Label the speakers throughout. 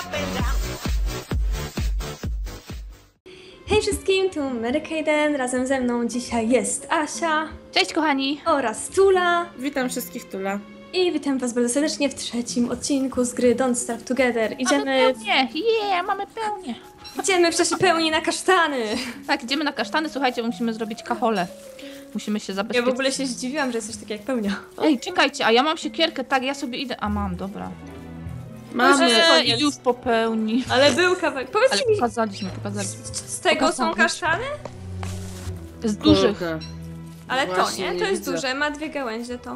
Speaker 1: Hej wszystkim, tu Mary Kayden, razem ze mną dzisiaj jest Asia.
Speaker 2: Cześć kochani!
Speaker 1: Oraz Tula.
Speaker 3: Witam wszystkich, Tula.
Speaker 1: I witam was bardzo serdecznie w trzecim odcinku z gry Don't Starve Together.
Speaker 2: Mamy pełnię! Mamy pełnię!
Speaker 1: Idziemy w czasie pełni na kasztany.
Speaker 2: Tak, idziemy na kasztany, słuchajcie, musimy zrobić kacholę. Musimy się
Speaker 1: Ja
Speaker 2: zabezpieczyć.
Speaker 1: w ogóle się zdziwiłam, że jest coś takiego jak pełnia.
Speaker 2: Ej, czekajcie, a ja mam siekierkę, tak, ja sobie idę. A mam, dobra.
Speaker 3: Mamy.
Speaker 2: I już po pełni.
Speaker 1: Ale był kawałek.
Speaker 2: Ale
Speaker 1: Powiedzcie mi,
Speaker 2: pokazaliśmy.
Speaker 1: z tego są kasztany?
Speaker 2: Z dużych.
Speaker 3: Kurde.
Speaker 1: Ale to
Speaker 3: Właśnie
Speaker 1: nie,
Speaker 3: nie
Speaker 1: to jest
Speaker 3: widzę.
Speaker 1: duże, ma dwie gałęzie to.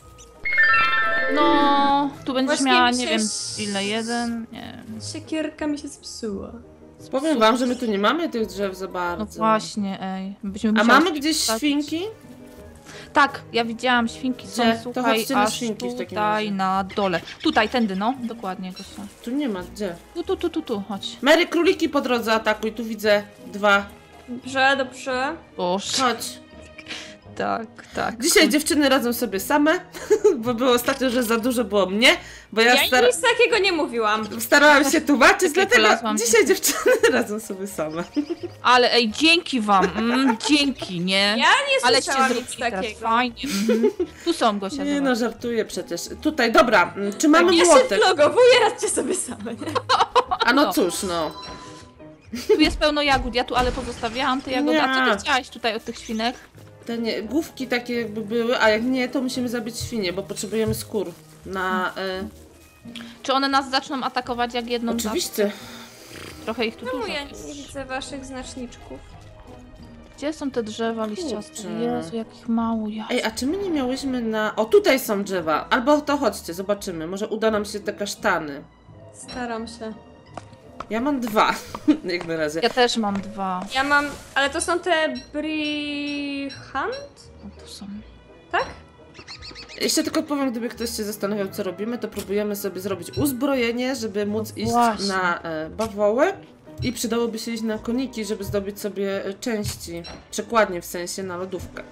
Speaker 2: No, tu będziesz
Speaker 1: Właśnie
Speaker 2: miała,
Speaker 1: mi
Speaker 2: nie
Speaker 1: się
Speaker 2: wiem ile, jeden, nie wiem.
Speaker 1: Siekierka mi się zepsuła.
Speaker 3: Powiem wam, że my tu nie mamy tych drzew za
Speaker 2: No
Speaker 3: bardzo.
Speaker 2: właśnie, ej. Byśmy
Speaker 3: A
Speaker 2: musiały
Speaker 3: mamy gdzieś
Speaker 2: wsadzić.
Speaker 3: świnki?
Speaker 2: Tak, ja widziałam, świnki są,
Speaker 3: Gdzie? To
Speaker 2: słuchaj,
Speaker 3: chodźcie na
Speaker 2: aż
Speaker 3: świnki w takim
Speaker 2: tutaj
Speaker 3: razie.
Speaker 2: na dole. Tutaj, tędy, no, dokładnie, Gosia.
Speaker 3: Tu nie ma, gdzie?
Speaker 2: Tu, chodź.
Speaker 3: Mary, króliki po drodze atakuj, tu widzę dwa.
Speaker 1: Dobrze, dobrze.
Speaker 2: Boże.
Speaker 3: Chodź.
Speaker 2: Tak.
Speaker 3: Dzisiaj dziewczyny radzą sobie same, bo było ostatnio, że za dużo było mnie, bo ja
Speaker 1: Ja nic takiego nie mówiłam.
Speaker 3: starałam się tłumaczyć,
Speaker 2: Takie
Speaker 3: dlatego
Speaker 2: polazłam.
Speaker 3: dzisiaj dziewczyny radzą sobie same.
Speaker 2: Ale ej, dzięki wam, dzięki, nie?
Speaker 1: Ja nie
Speaker 2: Ale
Speaker 1: słyszałam
Speaker 2: cię
Speaker 1: nic
Speaker 2: zrobili teraz
Speaker 1: takiego.
Speaker 2: fajnie. Tu są, Gosia,
Speaker 3: Nie
Speaker 2: zobacz.
Speaker 3: no, żartuję przecież. Tutaj, dobra, czy mamy
Speaker 1: Ja się
Speaker 3: młotek?
Speaker 1: vlogowuję, radźcie sobie same. Nie?
Speaker 3: A no
Speaker 2: No.
Speaker 3: cóż, no.
Speaker 2: Tu jest pełno jagód, ja tu ale pozostawiałam te jagody. A co
Speaker 3: Nie.
Speaker 2: ty chciałaś tutaj od tych świnek?
Speaker 3: Te nie, główki takie jakby były, a jak nie, to musimy zabić świnie, bo potrzebujemy skór na...
Speaker 2: Czy one nas zaczną atakować jak jedną
Speaker 3: Oczywiście.
Speaker 2: Trochę ich tu
Speaker 1: Czemu
Speaker 2: dużo
Speaker 1: ja
Speaker 2: jest.
Speaker 1: nie widzę waszych znaczniczków?
Speaker 2: Gdzie są te drzewa liściaste?
Speaker 3: Kurczę.
Speaker 2: Jezu, jakich mało ja.
Speaker 3: Ej, a czy my nie miałyśmy na... O, tutaj są drzewa. Albo to chodźcie, zobaczymy. Może uda nam się te kasztany.
Speaker 1: Staram się.
Speaker 3: Ja mam dwa, jak na razie.
Speaker 2: Ja też mam dwa.
Speaker 1: Ja mam, ale to są te Brihant?
Speaker 2: O, tu są.
Speaker 1: Tak?
Speaker 3: Jeszcze tylko powiem, gdyby ktoś się zastanawiał, co robimy, to próbujemy sobie zrobić uzbrojenie, żeby móc iść
Speaker 2: właśnie.
Speaker 3: na bawoły. I przydałoby się iść na koniki, żeby zdobyć sobie części. Przekładnie w sensie na lodówkę.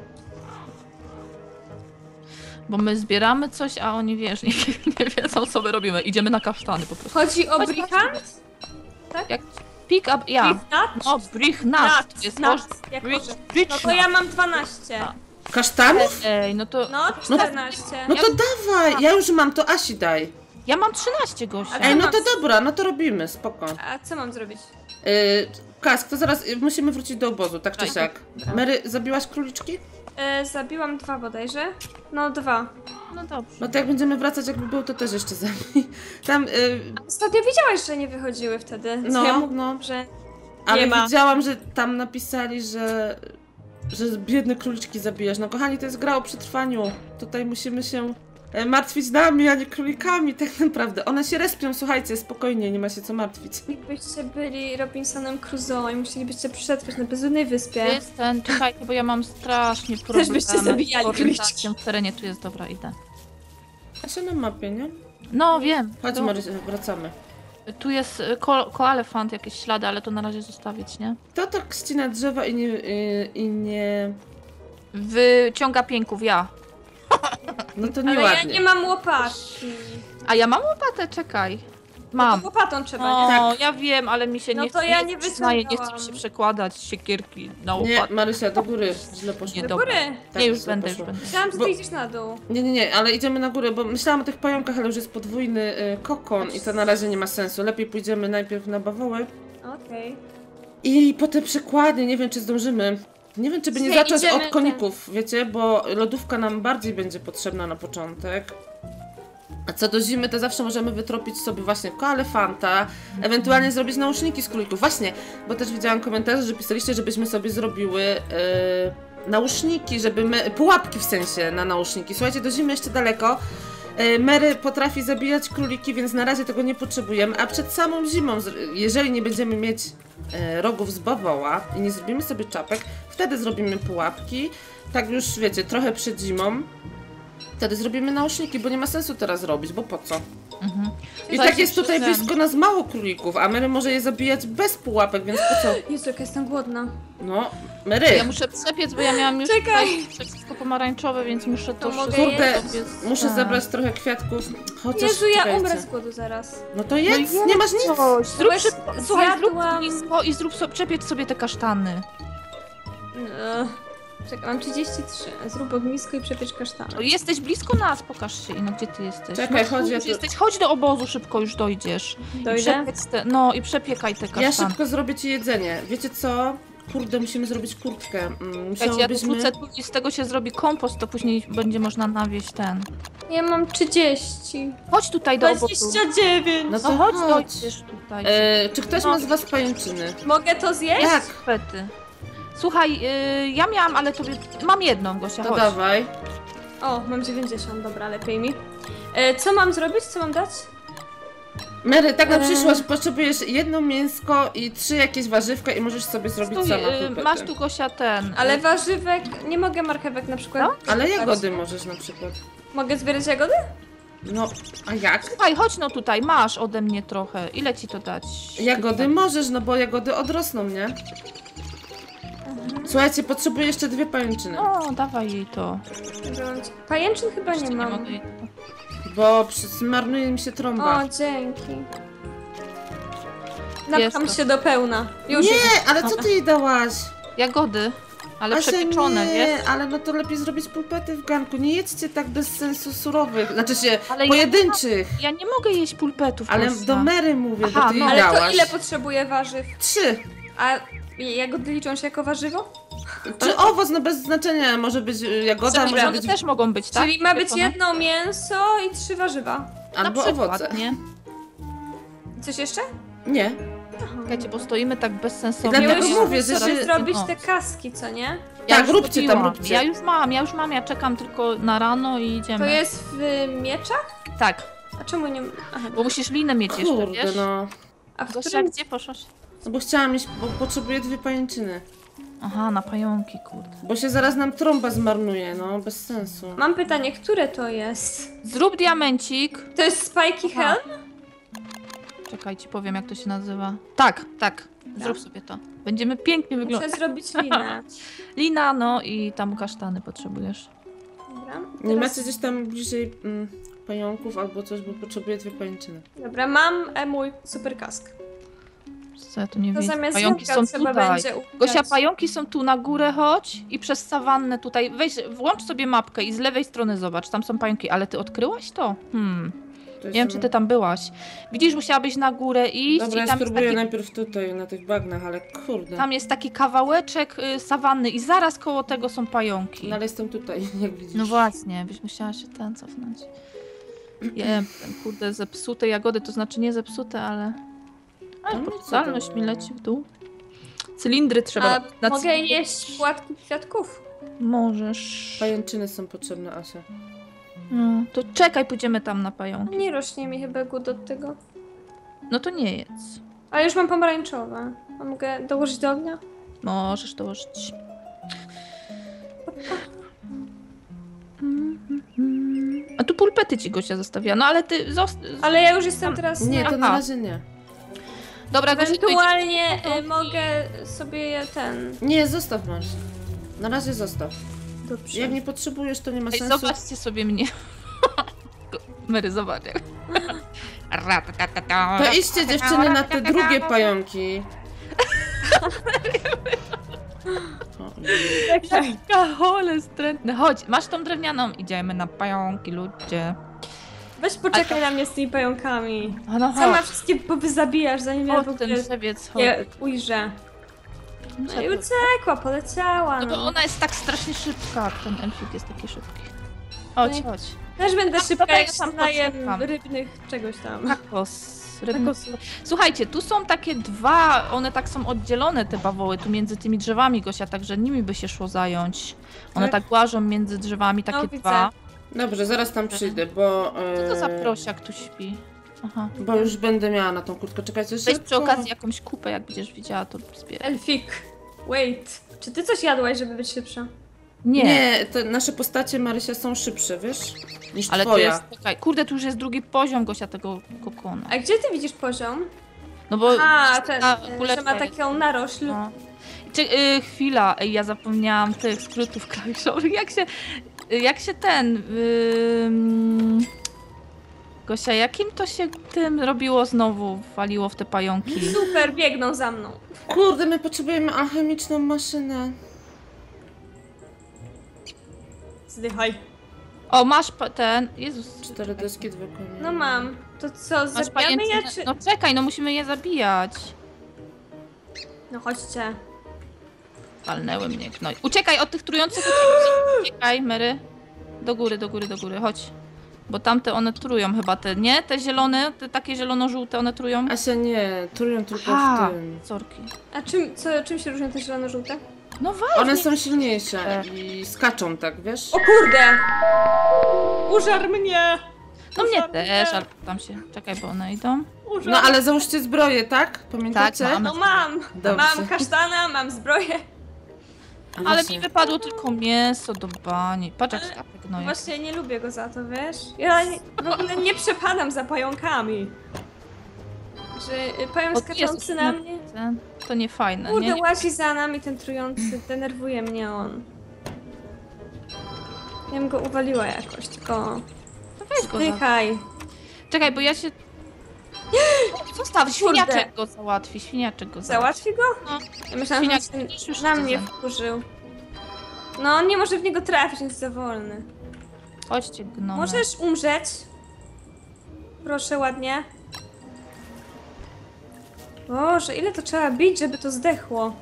Speaker 2: Bo my zbieramy coś, a oni wiesz, nie wiedzą co my robimy. Idziemy na kasztany po prostu.
Speaker 1: Chodzi o
Speaker 2: Chodź,
Speaker 1: Brihant?
Speaker 2: Jak pick up, ja.
Speaker 1: Brichnut?
Speaker 2: No, Brichnut. To jest
Speaker 1: Nut,
Speaker 2: to,
Speaker 1: jak
Speaker 2: Brich-
Speaker 1: może.
Speaker 2: Brichnut.
Speaker 1: No to ja mam 12.
Speaker 2: A.
Speaker 3: Kasztanów?
Speaker 2: Ej, no to...
Speaker 1: No, 14.
Speaker 3: No to dawaj! Ja już mam, to Asi daj.
Speaker 2: Ja mam 13, Gosia.
Speaker 1: Ale-
Speaker 3: Ej, no to dobra, no to robimy, spoko.
Speaker 1: A co mam zrobić?
Speaker 3: Kask, to zaraz musimy wrócić do obozu, tak czy
Speaker 2: Daj.
Speaker 3: siak. Mary, zabiłaś króliczki?
Speaker 1: Zabiłam 2 bodajże. No 2.
Speaker 2: No dobrze.
Speaker 3: No to jak będziemy wracać, jakby był, to też jeszcze zabij. Tam,
Speaker 1: Ostatnio widziałaś, że nie wychodziły wtedy.
Speaker 3: No,
Speaker 1: Ja mówię,
Speaker 3: no.
Speaker 1: że
Speaker 3: ale
Speaker 1: nie ma.
Speaker 3: widziałam, że tam napisali, że biedne króliczki zabijasz. No kochani, to jest gra o przetrwaniu. Tutaj musimy się martwić nami, a nie królikami, tak naprawdę. One się respią, słuchajcie, spokojnie, nie ma się co martwić.
Speaker 1: jakbyście byli Robinsonem Crusoe i musielibyście przetrwać na bezludnej wyspie.
Speaker 2: Jest ten, czekajcie, bo ja mam strasznie problemy
Speaker 1: byście zabijali
Speaker 2: z orientacją w terenie. Tu jest, dobra, idę.
Speaker 3: A się na mapie, nie?
Speaker 2: No, wiem.
Speaker 3: Chodź,
Speaker 2: To-
Speaker 3: Marysia, wracamy.
Speaker 2: Tu jest koalefant, jakieś ślady, ale to na razie zostawić, nie?
Speaker 3: To tak ścina drzewa i nie...
Speaker 2: Wyciąga pięków, ja.
Speaker 3: No to
Speaker 1: Ale ja
Speaker 3: nieładnie.
Speaker 1: nie mam łopatki.
Speaker 2: A ja mam łopatę, czekaj.
Speaker 1: No
Speaker 2: Mam.
Speaker 1: to łopatą trzeba,
Speaker 2: No,
Speaker 1: nie?
Speaker 3: Tak.
Speaker 2: ja wiem, ale mi się
Speaker 1: No
Speaker 2: nie
Speaker 1: to
Speaker 2: chce,
Speaker 1: ja nie
Speaker 2: przyznaję, nie chcę
Speaker 1: wyciągałam.
Speaker 2: mi się przekładać siekierki na
Speaker 3: Nie,
Speaker 2: łopatę.
Speaker 3: Marysia, do góry. Źle poszło.
Speaker 2: Nie,
Speaker 1: Do
Speaker 2: dobra.
Speaker 1: góry.
Speaker 3: Tak,
Speaker 2: Nie, już
Speaker 3: źle
Speaker 2: będę,
Speaker 3: poszło.
Speaker 1: Myślałam, że
Speaker 3: Bo-
Speaker 1: ty idziesz na dół.
Speaker 3: Nie, ale idziemy na górę, bo myślałam o tych pająkach, ale już jest podwójny kokon i to na razie nie ma sensu. Lepiej pójdziemy najpierw na bawoły
Speaker 1: Okej.
Speaker 3: i potem przekładnie, nie wiem czy zdążymy. Nie wiem czy by nie
Speaker 1: Dzisiaj
Speaker 3: zacząć
Speaker 1: idziemy
Speaker 3: od koników, wiecie, bo lodówka nam bardziej będzie potrzebna na początek. A co do zimy, to zawsze możemy wytropić sobie właśnie koalefanta, ewentualnie zrobić nauszniki z królików. Właśnie, bo też widziałam komentarze, że pisaliście, żebyśmy sobie zrobiły nauszniki, pułapki w sensie na nauszniki. Słuchajcie, do zimy jeszcze daleko. Mary potrafi zabijać króliki, więc na razie tego nie potrzebujemy, a przed samą zimą, jeżeli nie będziemy mieć rogów z bawoła i nie zrobimy sobie czapek, wtedy zrobimy pułapki, tak już wiecie, trochę przed zimą. Wtedy zrobimy nauszniki, bo nie ma sensu teraz robić, bo po co?
Speaker 2: Mhm.
Speaker 3: I
Speaker 2: Słuchajcie,
Speaker 3: tak jest tutaj
Speaker 2: ten-
Speaker 3: blisko nas mało królików, a Mary może je zabijać bez pułapek, więc po co?
Speaker 1: Jezu, jaka jestem głodna.
Speaker 3: No, Mary,
Speaker 2: Ja muszę przepiec, bo ja miałam już
Speaker 1: Czekaj.
Speaker 2: tutaj wszystko pomarańczowe, więc muszę to
Speaker 1: To mogę
Speaker 2: wszystko
Speaker 3: kurde,
Speaker 2: sobie
Speaker 3: muszę
Speaker 2: tak.
Speaker 3: zabrać trochę kwiatków, chociaż
Speaker 1: Jezu, ja
Speaker 3: czekajcie.
Speaker 1: umrę z głodu zaraz.
Speaker 3: No to jedz, nie masz nic.
Speaker 2: Zrób
Speaker 1: Weź,
Speaker 2: szybko, słuchaj, zrób
Speaker 1: zjadłam-
Speaker 2: blisko i zrób sobie, przepiec sobie te kasztany.
Speaker 1: Czekaj, mam 33. Zrób ognisko i przepiecz kasztany.
Speaker 2: No, jesteś blisko nas, pokaż się, Ino, gdzie ty jesteś?
Speaker 3: Czekaj,
Speaker 2: no,
Speaker 3: chodź,
Speaker 2: tu
Speaker 3: ja
Speaker 2: już
Speaker 3: tu-
Speaker 2: jesteś, chodź do obozu, szybko już dojdziesz. I
Speaker 1: Dojdę?
Speaker 2: przepiec te, no i przepiekaj te kasztany.
Speaker 3: Ja szybko zrobię ci jedzenie. Wiecie co? Kurde, musimy zrobić kurtkę.
Speaker 2: Słuchajcie, ja tu
Speaker 3: Musiałobyśmy...
Speaker 2: wrzucę tu i z tego się zrobi kompost, to później będzie można nawieść ten.
Speaker 1: Ja mam 30.
Speaker 2: Chodź tutaj do obozu.
Speaker 1: 29.
Speaker 3: No
Speaker 2: No
Speaker 3: to
Speaker 2: chodź,
Speaker 3: chodź.
Speaker 2: dojdziesz tutaj.
Speaker 3: Czy ktoś ma z was pajęczyny?
Speaker 1: Mogę to zjeść?
Speaker 3: Jak?
Speaker 2: Pety. Słuchaj, ja miałam, ale tobie... Mam jedną, Gosia,
Speaker 3: To
Speaker 2: chodź.
Speaker 3: dawaj.
Speaker 1: O, mam 90, dobra, lepiej mi. Co mam zrobić? Co mam dać?
Speaker 3: Mary, tak na przyszłość potrzebujesz jedno mięsko i 3 jakieś warzywka i możesz sobie zrobić
Speaker 2: Stój,
Speaker 3: sama pulpetę.
Speaker 2: masz tu, Gosia, ten...
Speaker 1: Ale warzywek, nie mogę marchewek na przykład.
Speaker 2: No?
Speaker 3: Ale jagody możesz na przykład.
Speaker 1: Mogę zbierać jagody?
Speaker 3: No, a jak?
Speaker 2: Słuchaj, chodź no tutaj, masz ode mnie trochę. Ile ci to dać?
Speaker 3: Jagody możesz, no bo jagody odrosną, nie? Słuchajcie, potrzebuję jeszcze 2 pajęczyny.
Speaker 2: No, dawaj jej to.
Speaker 1: Pajęczyn chyba
Speaker 2: Jeszcze
Speaker 1: nie mam.
Speaker 2: mogę jej...
Speaker 3: Bo zmarnuje mi się trąba.
Speaker 1: O, dzięki. Napcham
Speaker 2: Jest.
Speaker 1: się do pełna. Już
Speaker 3: Nie, ale co ty jej dałaś?
Speaker 2: Jagody, ale
Speaker 3: Asia,
Speaker 2: przepieczone,
Speaker 3: nie,
Speaker 2: wiesz?
Speaker 3: ale no to lepiej zrobić pulpety w garnku. Nie jedzcie tak bez sensu surowych, znaczy się
Speaker 2: Ale
Speaker 3: pojedynczych.
Speaker 2: Ja nie mogę jeść pulpetów,
Speaker 3: Ale
Speaker 2: Gosia.
Speaker 3: do Mary mówię,
Speaker 2: Aha,
Speaker 3: bo ty jej
Speaker 2: no.
Speaker 1: Ale to
Speaker 3: dałaś.
Speaker 1: ile potrzebuję warzyw?
Speaker 3: 3.
Speaker 1: A jagody liczą się jako warzywo?
Speaker 3: Czy owoc, no bez znaczenia, może być jagoda, może
Speaker 2: Przepieczone
Speaker 3: być
Speaker 2: też mogą być, tak?
Speaker 1: Czyli ma być
Speaker 2: Przepieczone?
Speaker 1: jedno mięso i 3 warzywa.
Speaker 3: albo
Speaker 2: Na przykład,
Speaker 3: owoce.
Speaker 2: nie?
Speaker 1: Coś jeszcze?
Speaker 3: Nie.
Speaker 2: Czekajcie, bo stoimy tak bezsensownie.
Speaker 3: I dlatego
Speaker 1: Miałyśmy
Speaker 3: mówię, że
Speaker 1: sobie
Speaker 3: się-
Speaker 1: zrobić
Speaker 2: o.
Speaker 1: te kaski, co nie?
Speaker 2: Ja
Speaker 3: Tak,
Speaker 2: już
Speaker 3: róbcie tam,
Speaker 2: zrobiłam.
Speaker 3: róbcie.
Speaker 2: Ja już mam, ja czekam tylko na rano i idziemy.
Speaker 1: To jest w mieczach?
Speaker 2: Tak,
Speaker 1: A czemu nie... Aha.
Speaker 2: bo musisz linę mieć jeszcze,
Speaker 3: Kurde,
Speaker 2: wiesz?
Speaker 3: no.
Speaker 1: A w
Speaker 2: Gosia,
Speaker 1: którym...
Speaker 2: gdzie poszłaś?
Speaker 3: No bo chciałam iść, bo potrzebuję 2 pajęczyny.
Speaker 2: Aha, na pająki, kurde.
Speaker 3: Bo się zaraz nam trąba zmarnuje, no, bez sensu.
Speaker 1: Mam pytanie, które to jest?
Speaker 2: Zrób diamencik.
Speaker 1: To jest Spiky
Speaker 2: Aha.
Speaker 1: Helm?
Speaker 2: Czekaj, ci powiem, jak to się nazywa. Tak, tak. Zrób sobie to. Będziemy pięknie
Speaker 1: Muszę
Speaker 2: wyglądać.
Speaker 1: zrobić linę.
Speaker 2: Lina, no i tam kasztany potrzebujesz.
Speaker 1: Dobra.
Speaker 3: Nie
Speaker 1: Teraz...
Speaker 3: macie gdzieś tam bliżej pająków albo coś, bo potrzebuję 2 pajęczyny.
Speaker 1: Dobra, mam mój super kask.
Speaker 2: Co ja tu nie
Speaker 1: To
Speaker 2: widzę?
Speaker 1: zamiast
Speaker 2: Pająki
Speaker 1: jabłka
Speaker 2: są
Speaker 1: trzeba
Speaker 2: tutaj.
Speaker 1: będzie ubrać.
Speaker 2: Gosia, pająki są tu na górę, chodź i przez sawannę tutaj. Weź, włącz sobie mapkę i z lewej strony zobacz, tam są pająki, ale ty odkryłaś to?
Speaker 3: To
Speaker 2: Nie wiem, czy ty tam byłaś. Widzisz, musiałabyś na górę iść
Speaker 3: Dobra,
Speaker 2: i
Speaker 3: ja
Speaker 2: tam jest,
Speaker 3: spróbuję
Speaker 2: taki,
Speaker 3: najpierw tutaj, na tych bagnach, ale kurde.
Speaker 2: tam jest taki kawałeczek sawanny i zaraz koło tego są pająki.
Speaker 3: No ale jestem tutaj, jak widzisz.
Speaker 2: No właśnie, byś musiała się ten cofnąć. Jem, ten kurde zepsute jagody, to znaczy nie zepsute, ale... Ale
Speaker 3: No,
Speaker 2: poczytalność
Speaker 3: co
Speaker 2: mi
Speaker 3: to?
Speaker 2: leci w dół. Cylindry trzeba...
Speaker 1: A mogę jeść płatki kwiatków?
Speaker 2: Możesz...
Speaker 3: Pajęczyny są potrzebne, Asia.
Speaker 2: No, to czekaj, pójdziemy tam na pająki.
Speaker 1: Nie rośnie mi chyba głód od tego.
Speaker 2: No to nie jedz.
Speaker 1: Ale już mam pomarańczowe. A mogę dołożyć do ognia?
Speaker 2: Możesz dołożyć. A tu pulpety ci Gosia zostawiła. No ale ty
Speaker 1: Ale ja już jestem teraz...
Speaker 3: Nie, to
Speaker 2: Aha.
Speaker 3: na razie nie.
Speaker 2: Dobra, Gosia, to idzie...
Speaker 1: Ewentualnie mogę sobie je ten...
Speaker 3: Nie, zostaw masz. Na razie zostaw.
Speaker 1: Dobrze.
Speaker 3: Jak nie potrzebujesz, to nie ma
Speaker 2: Ej,
Speaker 3: sensu.
Speaker 2: zobaczcie sobie mnie. Mary, zobacz. jak-
Speaker 3: To idźcie dziewczyny na te drugie pająki.
Speaker 2: Kahole strętne. Chodź, masz tą drewnianą. Idziemy na pająki, ludzie.
Speaker 1: Weź poczekaj na mnie z tymi pająkami.
Speaker 2: A no
Speaker 1: Sama
Speaker 2: chodź.
Speaker 1: wszystkie powyzabijasz, zanim ja w
Speaker 2: Chodź, ten
Speaker 1: ogóle
Speaker 2: drzewiec, chodź.
Speaker 1: je ujrzę. No i uciekła, poleciała.
Speaker 2: No bo
Speaker 1: No.
Speaker 2: ona jest tak strasznie szybka. Ten elfik jest taki szybki. Chodź,
Speaker 1: No i-
Speaker 2: chodź.
Speaker 1: Też będę szybka,
Speaker 2: dobra,
Speaker 1: jak
Speaker 2: ja tam
Speaker 1: znaję
Speaker 2: poczekam.
Speaker 1: rybnych czegoś tam.
Speaker 2: Tacos. Słuchajcie, tu są takie dwa, one tak są oddzielone, te bawoły, tu między tymi drzewami, Gosia, także nimi by się szło zająć. One
Speaker 3: Tak?
Speaker 2: tak łażą między drzewami, takie
Speaker 1: widzę.
Speaker 2: dwa.
Speaker 3: Dobrze, zaraz tam przyjdę, bo...
Speaker 2: Co to za prosiak tu śpi? Aha.
Speaker 3: Bo już będę miała na tą kurtkę. Czekajcie,
Speaker 2: Weź
Speaker 3: szybko.
Speaker 2: przy okazji jakąś kupę, jak będziesz widziała, to zbieraj.
Speaker 1: Elfik, wait. Czy ty coś jadłaś, żeby być szybsza?
Speaker 3: Nie, te nasze postacie, Marysia, są szybsze, wiesz? Niż
Speaker 2: Ale to
Speaker 3: twoja.
Speaker 2: jest, czekaj, kurde, tu już jest drugi poziom, Gosia, tego kokona.
Speaker 1: A gdzie ty widzisz poziom?
Speaker 2: No bo...
Speaker 1: A, ten,
Speaker 2: ta
Speaker 1: że
Speaker 2: kuleczka
Speaker 1: ma
Speaker 2: jest.
Speaker 1: taką narośl.
Speaker 2: No. Chwila, ej, ja zapomniałam tych skrótów klawiszowych. Jak się ten... Gosia, jakim to się tym robiło znowu, waliło w te pająki?
Speaker 1: Super, biegną za mną.
Speaker 3: Kurde, my potrzebujemy alchemiczną maszynę.
Speaker 1: Zdychaj.
Speaker 2: O, masz ten... Jezus.
Speaker 3: 4 deski, 2 konie.
Speaker 1: No mam. To co,
Speaker 2: Masz
Speaker 1: zabijamy
Speaker 2: pajęczynę...
Speaker 1: je, czy...
Speaker 2: No czekaj, no musimy je zabijać.
Speaker 1: No chodźcie.
Speaker 2: Walnęły mnie gnoj. Uciekaj od tych trujących. Uciekaj, Mary. Do góry, do góry, do góry, chodź. Bo tamte one trują chyba te, nie? Te zielone, te takie zielono-żółte one trują?
Speaker 3: Asia, nie, trują tylko
Speaker 2: Aha,
Speaker 3: w tym.
Speaker 2: sorki.
Speaker 1: A czym się różnią te zielono-żółte?
Speaker 2: No weź.
Speaker 3: One są silniejsze i skaczą, tak, wiesz?
Speaker 1: O kurde! Użar mnie!
Speaker 2: No mnie
Speaker 1: Użar
Speaker 2: też, ale tam się... Czekaj, bo one idą.
Speaker 1: Użar.
Speaker 3: No ale załóżcie zbroję, tak? Pamiętacie?
Speaker 2: Tak, mamy.
Speaker 1: No mam!
Speaker 3: Dobrze.
Speaker 1: Mam kasztana, mam zbroję.
Speaker 3: A
Speaker 2: Ale
Speaker 3: właśnie.
Speaker 2: mi wypadło tylko mięso do bani. Patrz jak tak gnoje.
Speaker 1: Właśnie nie lubię go za to, wiesz? Ja w ogóle nie przepadam za pająkami. Że pająk
Speaker 2: O, tu jest
Speaker 1: skaczący na mnie...
Speaker 2: To nie fajne,
Speaker 1: Kurde,
Speaker 2: nie?
Speaker 1: łazi za nami ten trujący, denerwuje mnie on. Ja bym go uwaliła jakoś, tylko...
Speaker 2: To weź go za...
Speaker 1: Zdychaj.
Speaker 2: Czekaj, bo ja się... Zostaw, świniaczek go załatwi, świniaczek go załatwi.
Speaker 1: Załatwi go?
Speaker 2: No.
Speaker 1: Ja myślałam, że
Speaker 2: Świniak
Speaker 1: on
Speaker 2: już
Speaker 1: się na
Speaker 2: chce
Speaker 1: mnie
Speaker 2: za-
Speaker 1: wkurzył. No, on nie może w niego trafić, jest za wolny.
Speaker 2: Chodźcie, gnomy.
Speaker 1: Możesz umrzeć? Proszę, ładnie. Boże, ile to trzeba bić, żeby to zdechło?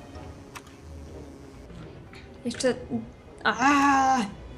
Speaker 1: Jeszcze... Aha.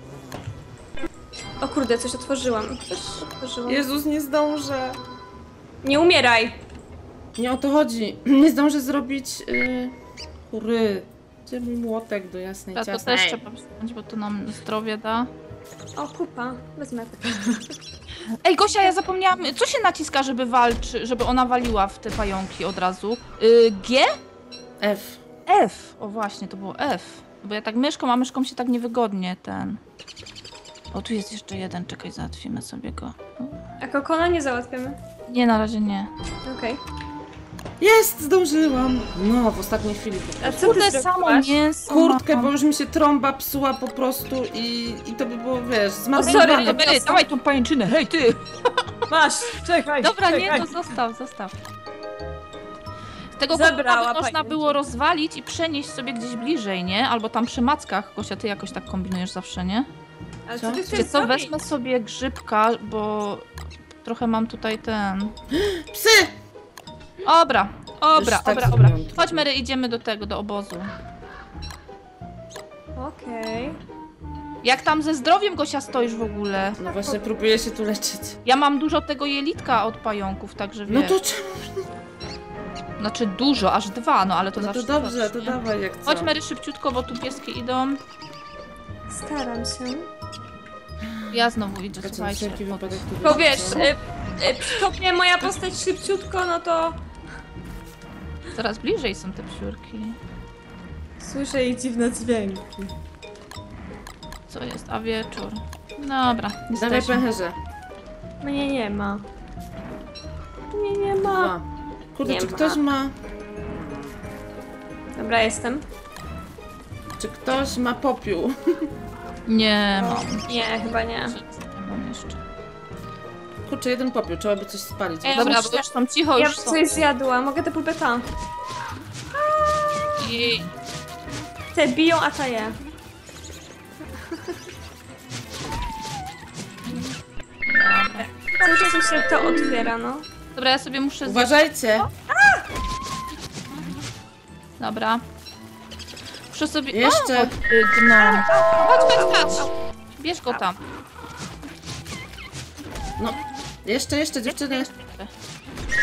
Speaker 1: O kurde, coś otworzyłam. Coś otworzyłam.
Speaker 3: Jezus, nie zdążę.
Speaker 1: Nie umieraj!
Speaker 3: Nie o to chodzi. Nie zdążę zrobić... Kury. Gdzie mój młotek do jasnej
Speaker 2: A to
Speaker 3: ciasnej?
Speaker 2: też trzeba wziąć, bo to nam zdrowie da.
Speaker 1: O, pupa. Wezmę kupę.
Speaker 2: Ej, Gosia, ja zapomniałam, co się naciska, żeby ona waliła w te pająki od razu? G?
Speaker 3: F.
Speaker 2: F. O właśnie, to było F. Bo ja tak myszką, a myszką się tak niewygodnie ten... O, tu jest jeszcze jeden, czekaj, załatwimy sobie go.
Speaker 1: A kokona nie załatwiamy?
Speaker 2: Nie, na razie nie.
Speaker 1: Okej.
Speaker 3: Jest, zdążyłam. No, w ostatniej chwili.
Speaker 1: A co ty
Speaker 2: Kurde, samo
Speaker 1: zrobiłaś?
Speaker 2: mięso
Speaker 3: Kurtkę,
Speaker 2: mam.
Speaker 3: bo już mi się trąba psuła po prostu i to by było, wiesz,
Speaker 1: sorry,
Speaker 3: zmarnowane.
Speaker 1: to
Speaker 2: Mary, dawaj tą pajęczynę, hej ty!
Speaker 1: Masz, czekaj.
Speaker 2: Dobra,
Speaker 1: czekaj.
Speaker 2: nie, to zostaw. Tego
Speaker 1: Zabrała
Speaker 2: kokona można
Speaker 1: pajęczynę.
Speaker 2: było rozwalić i przenieść sobie gdzieś bliżej, nie? Albo tam przy mackach. Gosia, ty jakoś tak kombinujesz zawsze, nie?
Speaker 1: Ale
Speaker 3: Co?
Speaker 1: co ty
Speaker 2: Wiecie
Speaker 1: chcesz
Speaker 2: co,
Speaker 1: zrobić?
Speaker 2: wezmę sobie grzybka, bo trochę mam tutaj ten...
Speaker 3: Psy!
Speaker 2: Dobra.
Speaker 3: Już tak
Speaker 2: Dobra.
Speaker 3: zrobiłam to.
Speaker 2: Chodź, Mary, idziemy do tego, do obozu.
Speaker 1: Okej.
Speaker 2: Jak tam ze zdrowiem, Gosia, stoisz w ogóle?
Speaker 3: No właśnie, próbuję się tu leczyć.
Speaker 2: Ja mam dużo tego jelitka od pająków, także wiesz.
Speaker 3: No to czemu?
Speaker 2: Znaczy dużo, aż 2, no ale to
Speaker 3: No to
Speaker 2: zawsze
Speaker 3: dobrze,
Speaker 2: coś,
Speaker 3: to
Speaker 2: nie?
Speaker 3: dawaj jak co.
Speaker 2: Chodź, Mary, szybciutko, bo tu pieski idą.
Speaker 1: Staram się.
Speaker 2: Ja znowu idę,
Speaker 3: Czekajcie, na
Speaker 2: słuchajcie.
Speaker 3: wszelki
Speaker 2: bo-
Speaker 3: wypadek tu
Speaker 1: Bo wiesz,
Speaker 3: wrzucę.
Speaker 1: przytopnie moja postać szybciutko, no to...
Speaker 2: Coraz bliżej są te psiurki.
Speaker 1: Słyszę jej dziwne dźwięki.
Speaker 2: Co jest? A wieczór. Dobra,
Speaker 3: Dawaj
Speaker 2: jesteśmy.
Speaker 3: pęcherze.
Speaker 1: Mnie nie ma. Mnie nie ma.
Speaker 3: Dwa. Kurde,
Speaker 1: Nie
Speaker 3: czy
Speaker 1: ma.
Speaker 3: ktoś ma...
Speaker 1: Dobra, jestem.
Speaker 3: Czy ktoś ma popiół?
Speaker 2: Nie mam.
Speaker 1: Nie, chyba nie.
Speaker 2: Nie mam jeszcze.
Speaker 3: Kurczę, jeden popiół, trzeba by coś spalić.
Speaker 1: Ej,
Speaker 2: Dobra,
Speaker 1: muszę-
Speaker 2: bo już są cicho,
Speaker 1: Ja
Speaker 2: już są.
Speaker 1: coś zjadła. Mogę te pulpeta?
Speaker 2: I...
Speaker 1: Te biją, a ta je. Cały czas mi się to otwiera, no.
Speaker 2: Dobra, ja sobie muszę...
Speaker 3: Uważajcie!
Speaker 2: Dobra. Muszę sobie...
Speaker 3: Jeszcze.
Speaker 2: O, chodź, ty gnom. Chodź. Bierz go tam.
Speaker 3: No, jeszcze, dziewczyny.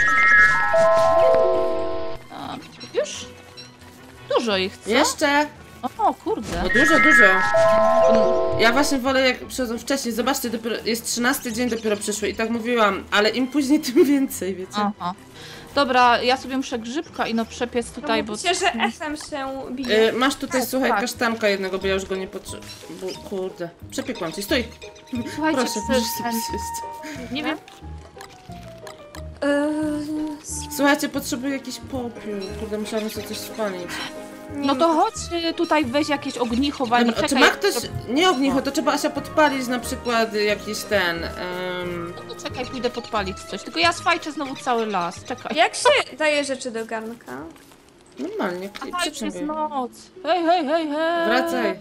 Speaker 2: A, już? Dużo ich, co?
Speaker 3: Jeszcze!
Speaker 2: O, kurde.
Speaker 3: No dużo, dużo. Ja właśnie wolę jak przychodzą wcześniej. Zobaczcie, dopiero jest 13 dzień dopiero przyszły i tak mówiłam, ale im później, tym więcej, wiecie?
Speaker 2: Aha. Dobra, ja sobie muszę grzybka i no przepiec tutaj, bo...
Speaker 1: Myślę, że echem się bije.
Speaker 3: Masz tutaj,
Speaker 2: Tak,
Speaker 3: słuchaj,
Speaker 2: tak.
Speaker 3: kasztanka jednego, bo ja już go nie potrzebuję. Kurde, przepiekłam ci, stój!
Speaker 2: Słuchajcie,
Speaker 3: Proszę,
Speaker 2: chcę-
Speaker 3: możesz sobie zjeść.
Speaker 2: Nie wiem.
Speaker 3: Słuchajcie, potrzebuję jakiś popiół. Kurde, musiałabym sobie coś spalić.
Speaker 2: No to chodź tutaj, weź jakieś ognicho, walnij.
Speaker 3: Dobra, czy
Speaker 2: Czekaj,
Speaker 3: ma ktoś... Nie ognicho, to trzeba Asia podpalić na przykład jakiś ten...
Speaker 2: No to czekaj, pójdę podpalić coś. Tylko ja swajczę znowu cały las. Czekaj.
Speaker 1: Jak się daje rzeczy do garnka?
Speaker 3: Normalnie,
Speaker 2: Aha, już jest
Speaker 3: przyciągaj.
Speaker 2: noc. Hej, hej, hej, hej.
Speaker 3: Wracaj.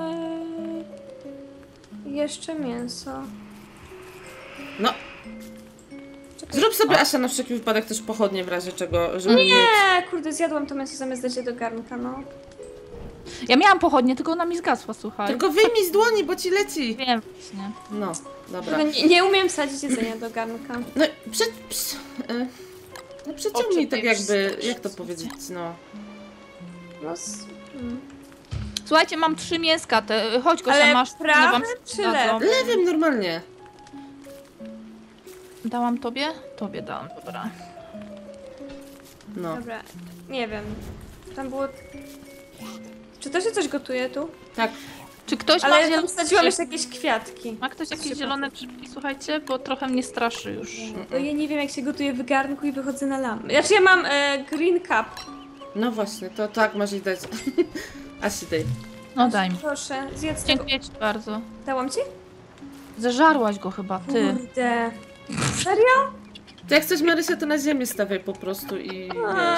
Speaker 1: Jeszcze mięso.
Speaker 3: No,
Speaker 1: Czekaj.
Speaker 3: zrób sobie Asia na wszelki wypadek też pochodnie w razie czego, żeby mieć...
Speaker 1: Nie, kurde, zjadłam to mięso zamiast dać je do garnka, no.
Speaker 2: Ja miałam pochodnie, tylko ona mi zgasła, słuchaj.
Speaker 3: Tylko wyjmij z dłoni, bo ci leci.
Speaker 2: Wiem właśnie.
Speaker 3: No, dobra.
Speaker 1: Tylko nie umiem wsadzić jedzenia do garnka.
Speaker 3: No, no przeciągnij
Speaker 2: Oczy
Speaker 3: tak
Speaker 2: tej
Speaker 3: jakby,
Speaker 2: wstecz.
Speaker 3: jak to powiedzieć, no.
Speaker 1: No,
Speaker 2: Słuchajcie, mam 3 mięska. Chodź, Gosia,
Speaker 1: ale
Speaker 2: masz. one
Speaker 1: prawym
Speaker 2: wam
Speaker 1: czy
Speaker 2: dadzą.
Speaker 1: lewym?
Speaker 3: Lewym normalnie.
Speaker 2: Dałam tobie? Tobie dałam, dobra.
Speaker 3: No,
Speaker 1: Dobra, nie wiem. Tam było... Czy to się coś gotuje tu?
Speaker 3: tak.
Speaker 2: Czy ktoś ma
Speaker 1: Ale tam
Speaker 2: zielone
Speaker 1: wsadziłam
Speaker 2: grzybki?
Speaker 1: jeszcze jakieś kwiatki.
Speaker 2: Ma ktoś jakieś
Speaker 1: Trzy
Speaker 2: zielone grzybki, słuchajcie? Bo trochę mnie straszy już.
Speaker 1: To ja nie wiem, jak się gotuje w garnku i wychodzę na lampę. Znaczy ja mam green cup.
Speaker 3: No właśnie, to tak masz i dać. Asi daj.
Speaker 2: No daj mi.
Speaker 1: Proszę, zjedz tego.
Speaker 2: Dziękuję ci bardzo.
Speaker 1: Dałam ci?
Speaker 2: Zeżarłaś go chyba, ty.
Speaker 1: Kurde. Serio?
Speaker 3: To jak coś Marysia, to na ziemię stawiaj po prostu i wiesz.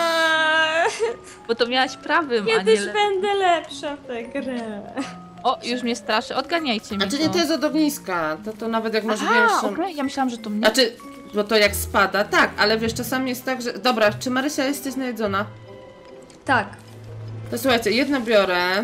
Speaker 2: Bo to miałaś prawym, a nie
Speaker 1: Kiedyś
Speaker 2: lewym.
Speaker 1: będę lepsza w tę grę.
Speaker 2: O, już mnie straszy. Odganiajcie mnie.
Speaker 3: A czy nie to jest od ogniska, to nawet jak masz
Speaker 2: Aha,
Speaker 3: większą...
Speaker 2: okej, ja myślałam, że to mnie.
Speaker 3: Znaczy, bo to jak spada, tak, ale wiesz, czasami jest tak, że... Dobra, czy Marysia jesteś najedzona?
Speaker 1: Tak.
Speaker 3: To słuchajcie, jedno biorę.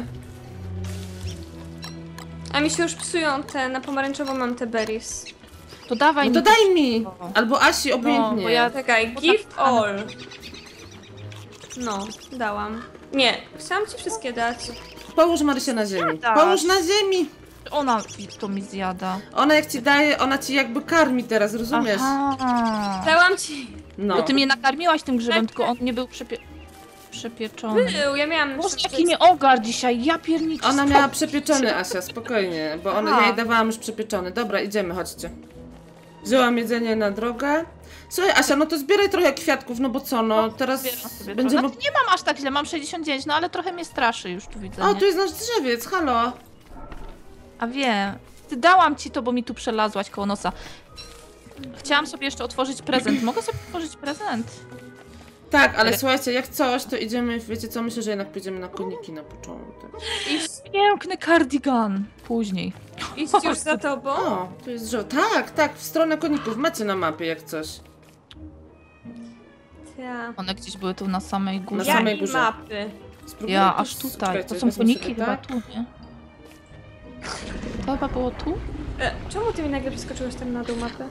Speaker 1: A mi się już psują te, na pomarańczowo mam te berries.
Speaker 2: To dawaj
Speaker 3: No to
Speaker 2: mi.
Speaker 3: daj mi! Albo Asi, obojętnie.
Speaker 2: bo ja-
Speaker 1: Czekaj,
Speaker 2: Bo
Speaker 1: give
Speaker 2: tak-
Speaker 1: all. No, dałam. Nie, chciałam ci wszystkie dać.
Speaker 3: Połóż Marysia na ziemi.
Speaker 2: Tak.
Speaker 3: Połóż na ziemi!
Speaker 2: Ona to mi zjada.
Speaker 3: Ona jak ci daje, ona ci jakby karmi teraz, rozumiesz?
Speaker 2: Aha.
Speaker 1: Dałam ci.
Speaker 3: No.
Speaker 2: Bo ty mnie nakarmiłaś tym grzybem,
Speaker 1: Tak,
Speaker 2: tylko on nie był przepieczony.
Speaker 1: Był, ja miałam...
Speaker 2: Boże, jaki mnie ogar dzisiaj, ja pierniczę.
Speaker 3: Ona miała przepieczony, Asia, spokojnie, bo ona,
Speaker 2: Aha.
Speaker 3: ja jej dawałam już przepieczony. Dobra, idziemy, chodźcie. Wzięłam jedzenie na drogę. Słuchaj, Asia, no to zbieraj trochę kwiatków, no bo co, no teraz
Speaker 2: Zbieram sobie
Speaker 3: będziemy...
Speaker 2: trochę. Nie mam aż tak źle, mam 69, no ale trochę mnie straszy już tu widzę.
Speaker 3: O,
Speaker 2: nie?
Speaker 3: tu jest nasz drzewiec, halo.
Speaker 2: A wiem. Ty dałam ci to, bo mi tu przelazłaś koło nosa. Chciałam sobie jeszcze otworzyć prezent. Mogę sobie otworzyć prezent?
Speaker 3: Tak, ale słuchajcie, jak coś, to idziemy, wiecie co, myślę, że jednak pójdziemy na koniki na początek.
Speaker 2: Piękny kardigan. Później.
Speaker 1: Idź już za tobą.
Speaker 3: O, tu jest drzewo. Tak, tak, w stronę koników, macie na mapie jak coś.
Speaker 1: Ja.
Speaker 2: One gdzieś były tu na samej górze.
Speaker 3: Na samej
Speaker 1: i
Speaker 3: górze.
Speaker 1: mapy.
Speaker 3: Spróbuję
Speaker 2: Ja
Speaker 3: tu-
Speaker 2: aż tutaj.
Speaker 3: czekajcie,
Speaker 2: To są
Speaker 3: wezmę
Speaker 2: koniki
Speaker 3: sobie
Speaker 2: chyba
Speaker 3: tak.
Speaker 2: tu, nie? To chyba było tu?
Speaker 1: Czemu ty mi nagle przeskoczyłeś tam na dół mapy?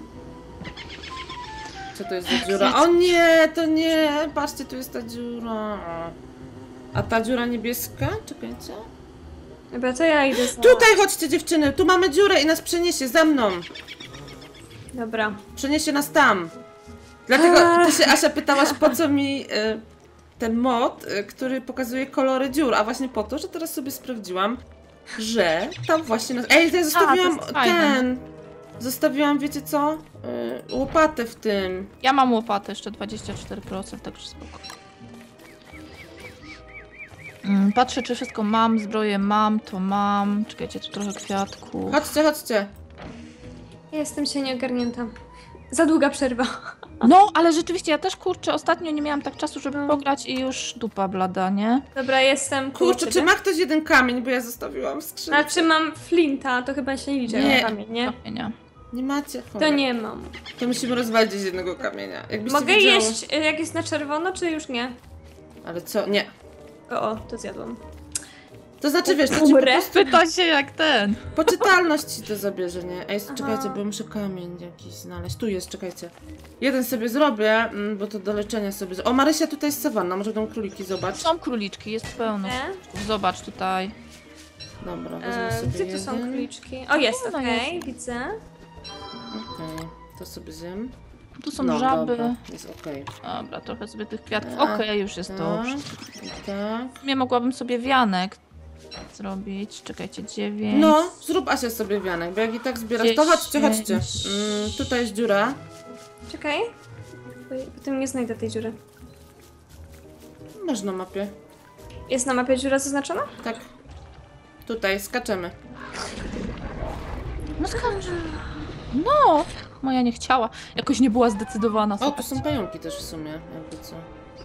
Speaker 3: Co to jest za dziura? O nie, to nie! Patrzcie, tu jest ta dziura. A ta dziura niebieska? Czekajcie.
Speaker 1: Dobra, to ja idę za...
Speaker 3: Tutaj chodźcie dziewczyny, tu mamy dziurę i nas przeniesie, za mną.
Speaker 1: Dobra.
Speaker 3: Przeniesie nas tam. Dlatego ty się, Asia, pytałaś, po co mi ten mod, który pokazuje kolory dziur. A właśnie po to, że teraz sobie sprawdziłam, że tam właśnie nas... Ej, ja zostawiłam
Speaker 2: to jest fajne.
Speaker 3: ten... Zostawiłam, wiecie co? Łopatę w tym.
Speaker 2: Ja mam łopatę jeszcze 24%, także spoko. Patrzę, czy wszystko mam, zbroję mam, to mam. Czekajcie, tu trochę kwiatków.
Speaker 3: Chodźcie, chodźcie.
Speaker 1: Jestem się nieogarnięta. Za długa przerwa.
Speaker 2: No, ale rzeczywiście, ja też kurczę, ostatnio nie miałam tak czasu, żeby pograć i już dupa blada, nie?
Speaker 1: Dobra, jestem koło
Speaker 3: Kurczę, czy
Speaker 1: ciebie.
Speaker 3: ma ktoś jeden kamień, bo ja zostawiłam w skrzynce.
Speaker 1: Znaczy mam flinta, to chyba się nie liczy
Speaker 3: Nie.
Speaker 1: jako kamień, nie?
Speaker 2: Kamienia.
Speaker 3: Nie macie?
Speaker 1: To
Speaker 3: Cholera.
Speaker 1: nie mam.
Speaker 3: To musimy rozwalić z jednego kamienia. Jakbyście
Speaker 1: Mogę
Speaker 3: widziały...
Speaker 1: jeść jak jest na czerwono, czy już nie?
Speaker 3: Ale co? Nie.
Speaker 1: O, to zjadłam.
Speaker 3: To znaczy, wiesz, to ci po
Speaker 1: Umrę.
Speaker 3: prostu
Speaker 2: Pyta się jak ten.
Speaker 3: poczytalność ci to zabierze, nie? Ej,
Speaker 1: Aha.
Speaker 3: czekajcie, bo muszę kamień jakiś znaleźć. Tu jest, czekajcie. Jeden sobie zrobię, bo to do leczenia sobie... O, Marysia, tutaj jest sawanna, może będą króliki, zobacz.
Speaker 2: Są króliczki, jest pełno.
Speaker 1: Nie?
Speaker 2: Zobacz tutaj.
Speaker 3: Dobra, wezmę sobie
Speaker 1: Gdzie tu
Speaker 3: jeden.
Speaker 1: są króliczki? O, jest,
Speaker 2: Ona
Speaker 1: okej, widzę.
Speaker 3: Okej, to sobie zjem.
Speaker 2: Tu są
Speaker 3: No,
Speaker 2: żaby.
Speaker 3: dobra, jest okej.
Speaker 2: Dobra, trochę sobie tych kwiatów.
Speaker 3: A,
Speaker 2: Okej, już jest dobrze.
Speaker 3: Tak, i tak.
Speaker 2: W sumie mogłabym sobie wianek zrobić. Czekajcie, 9.
Speaker 3: No, zrób Asia sobie wianek, bo jak i tak zbierasz, to chodźcie, chodźcie. Tutaj jest dziura.
Speaker 1: Czekaj. Potem nie znajdę tej dziury.
Speaker 3: Masz na mapie.
Speaker 1: Jest na mapie dziura zaznaczona?
Speaker 3: Tak. Tutaj, skaczemy.
Speaker 2: No skąd? No! Moja nie chciała. Jakoś nie była zdecydowana.
Speaker 3: O, tu
Speaker 2: słuchajcie.
Speaker 3: są pająki też w sumie, jakby co.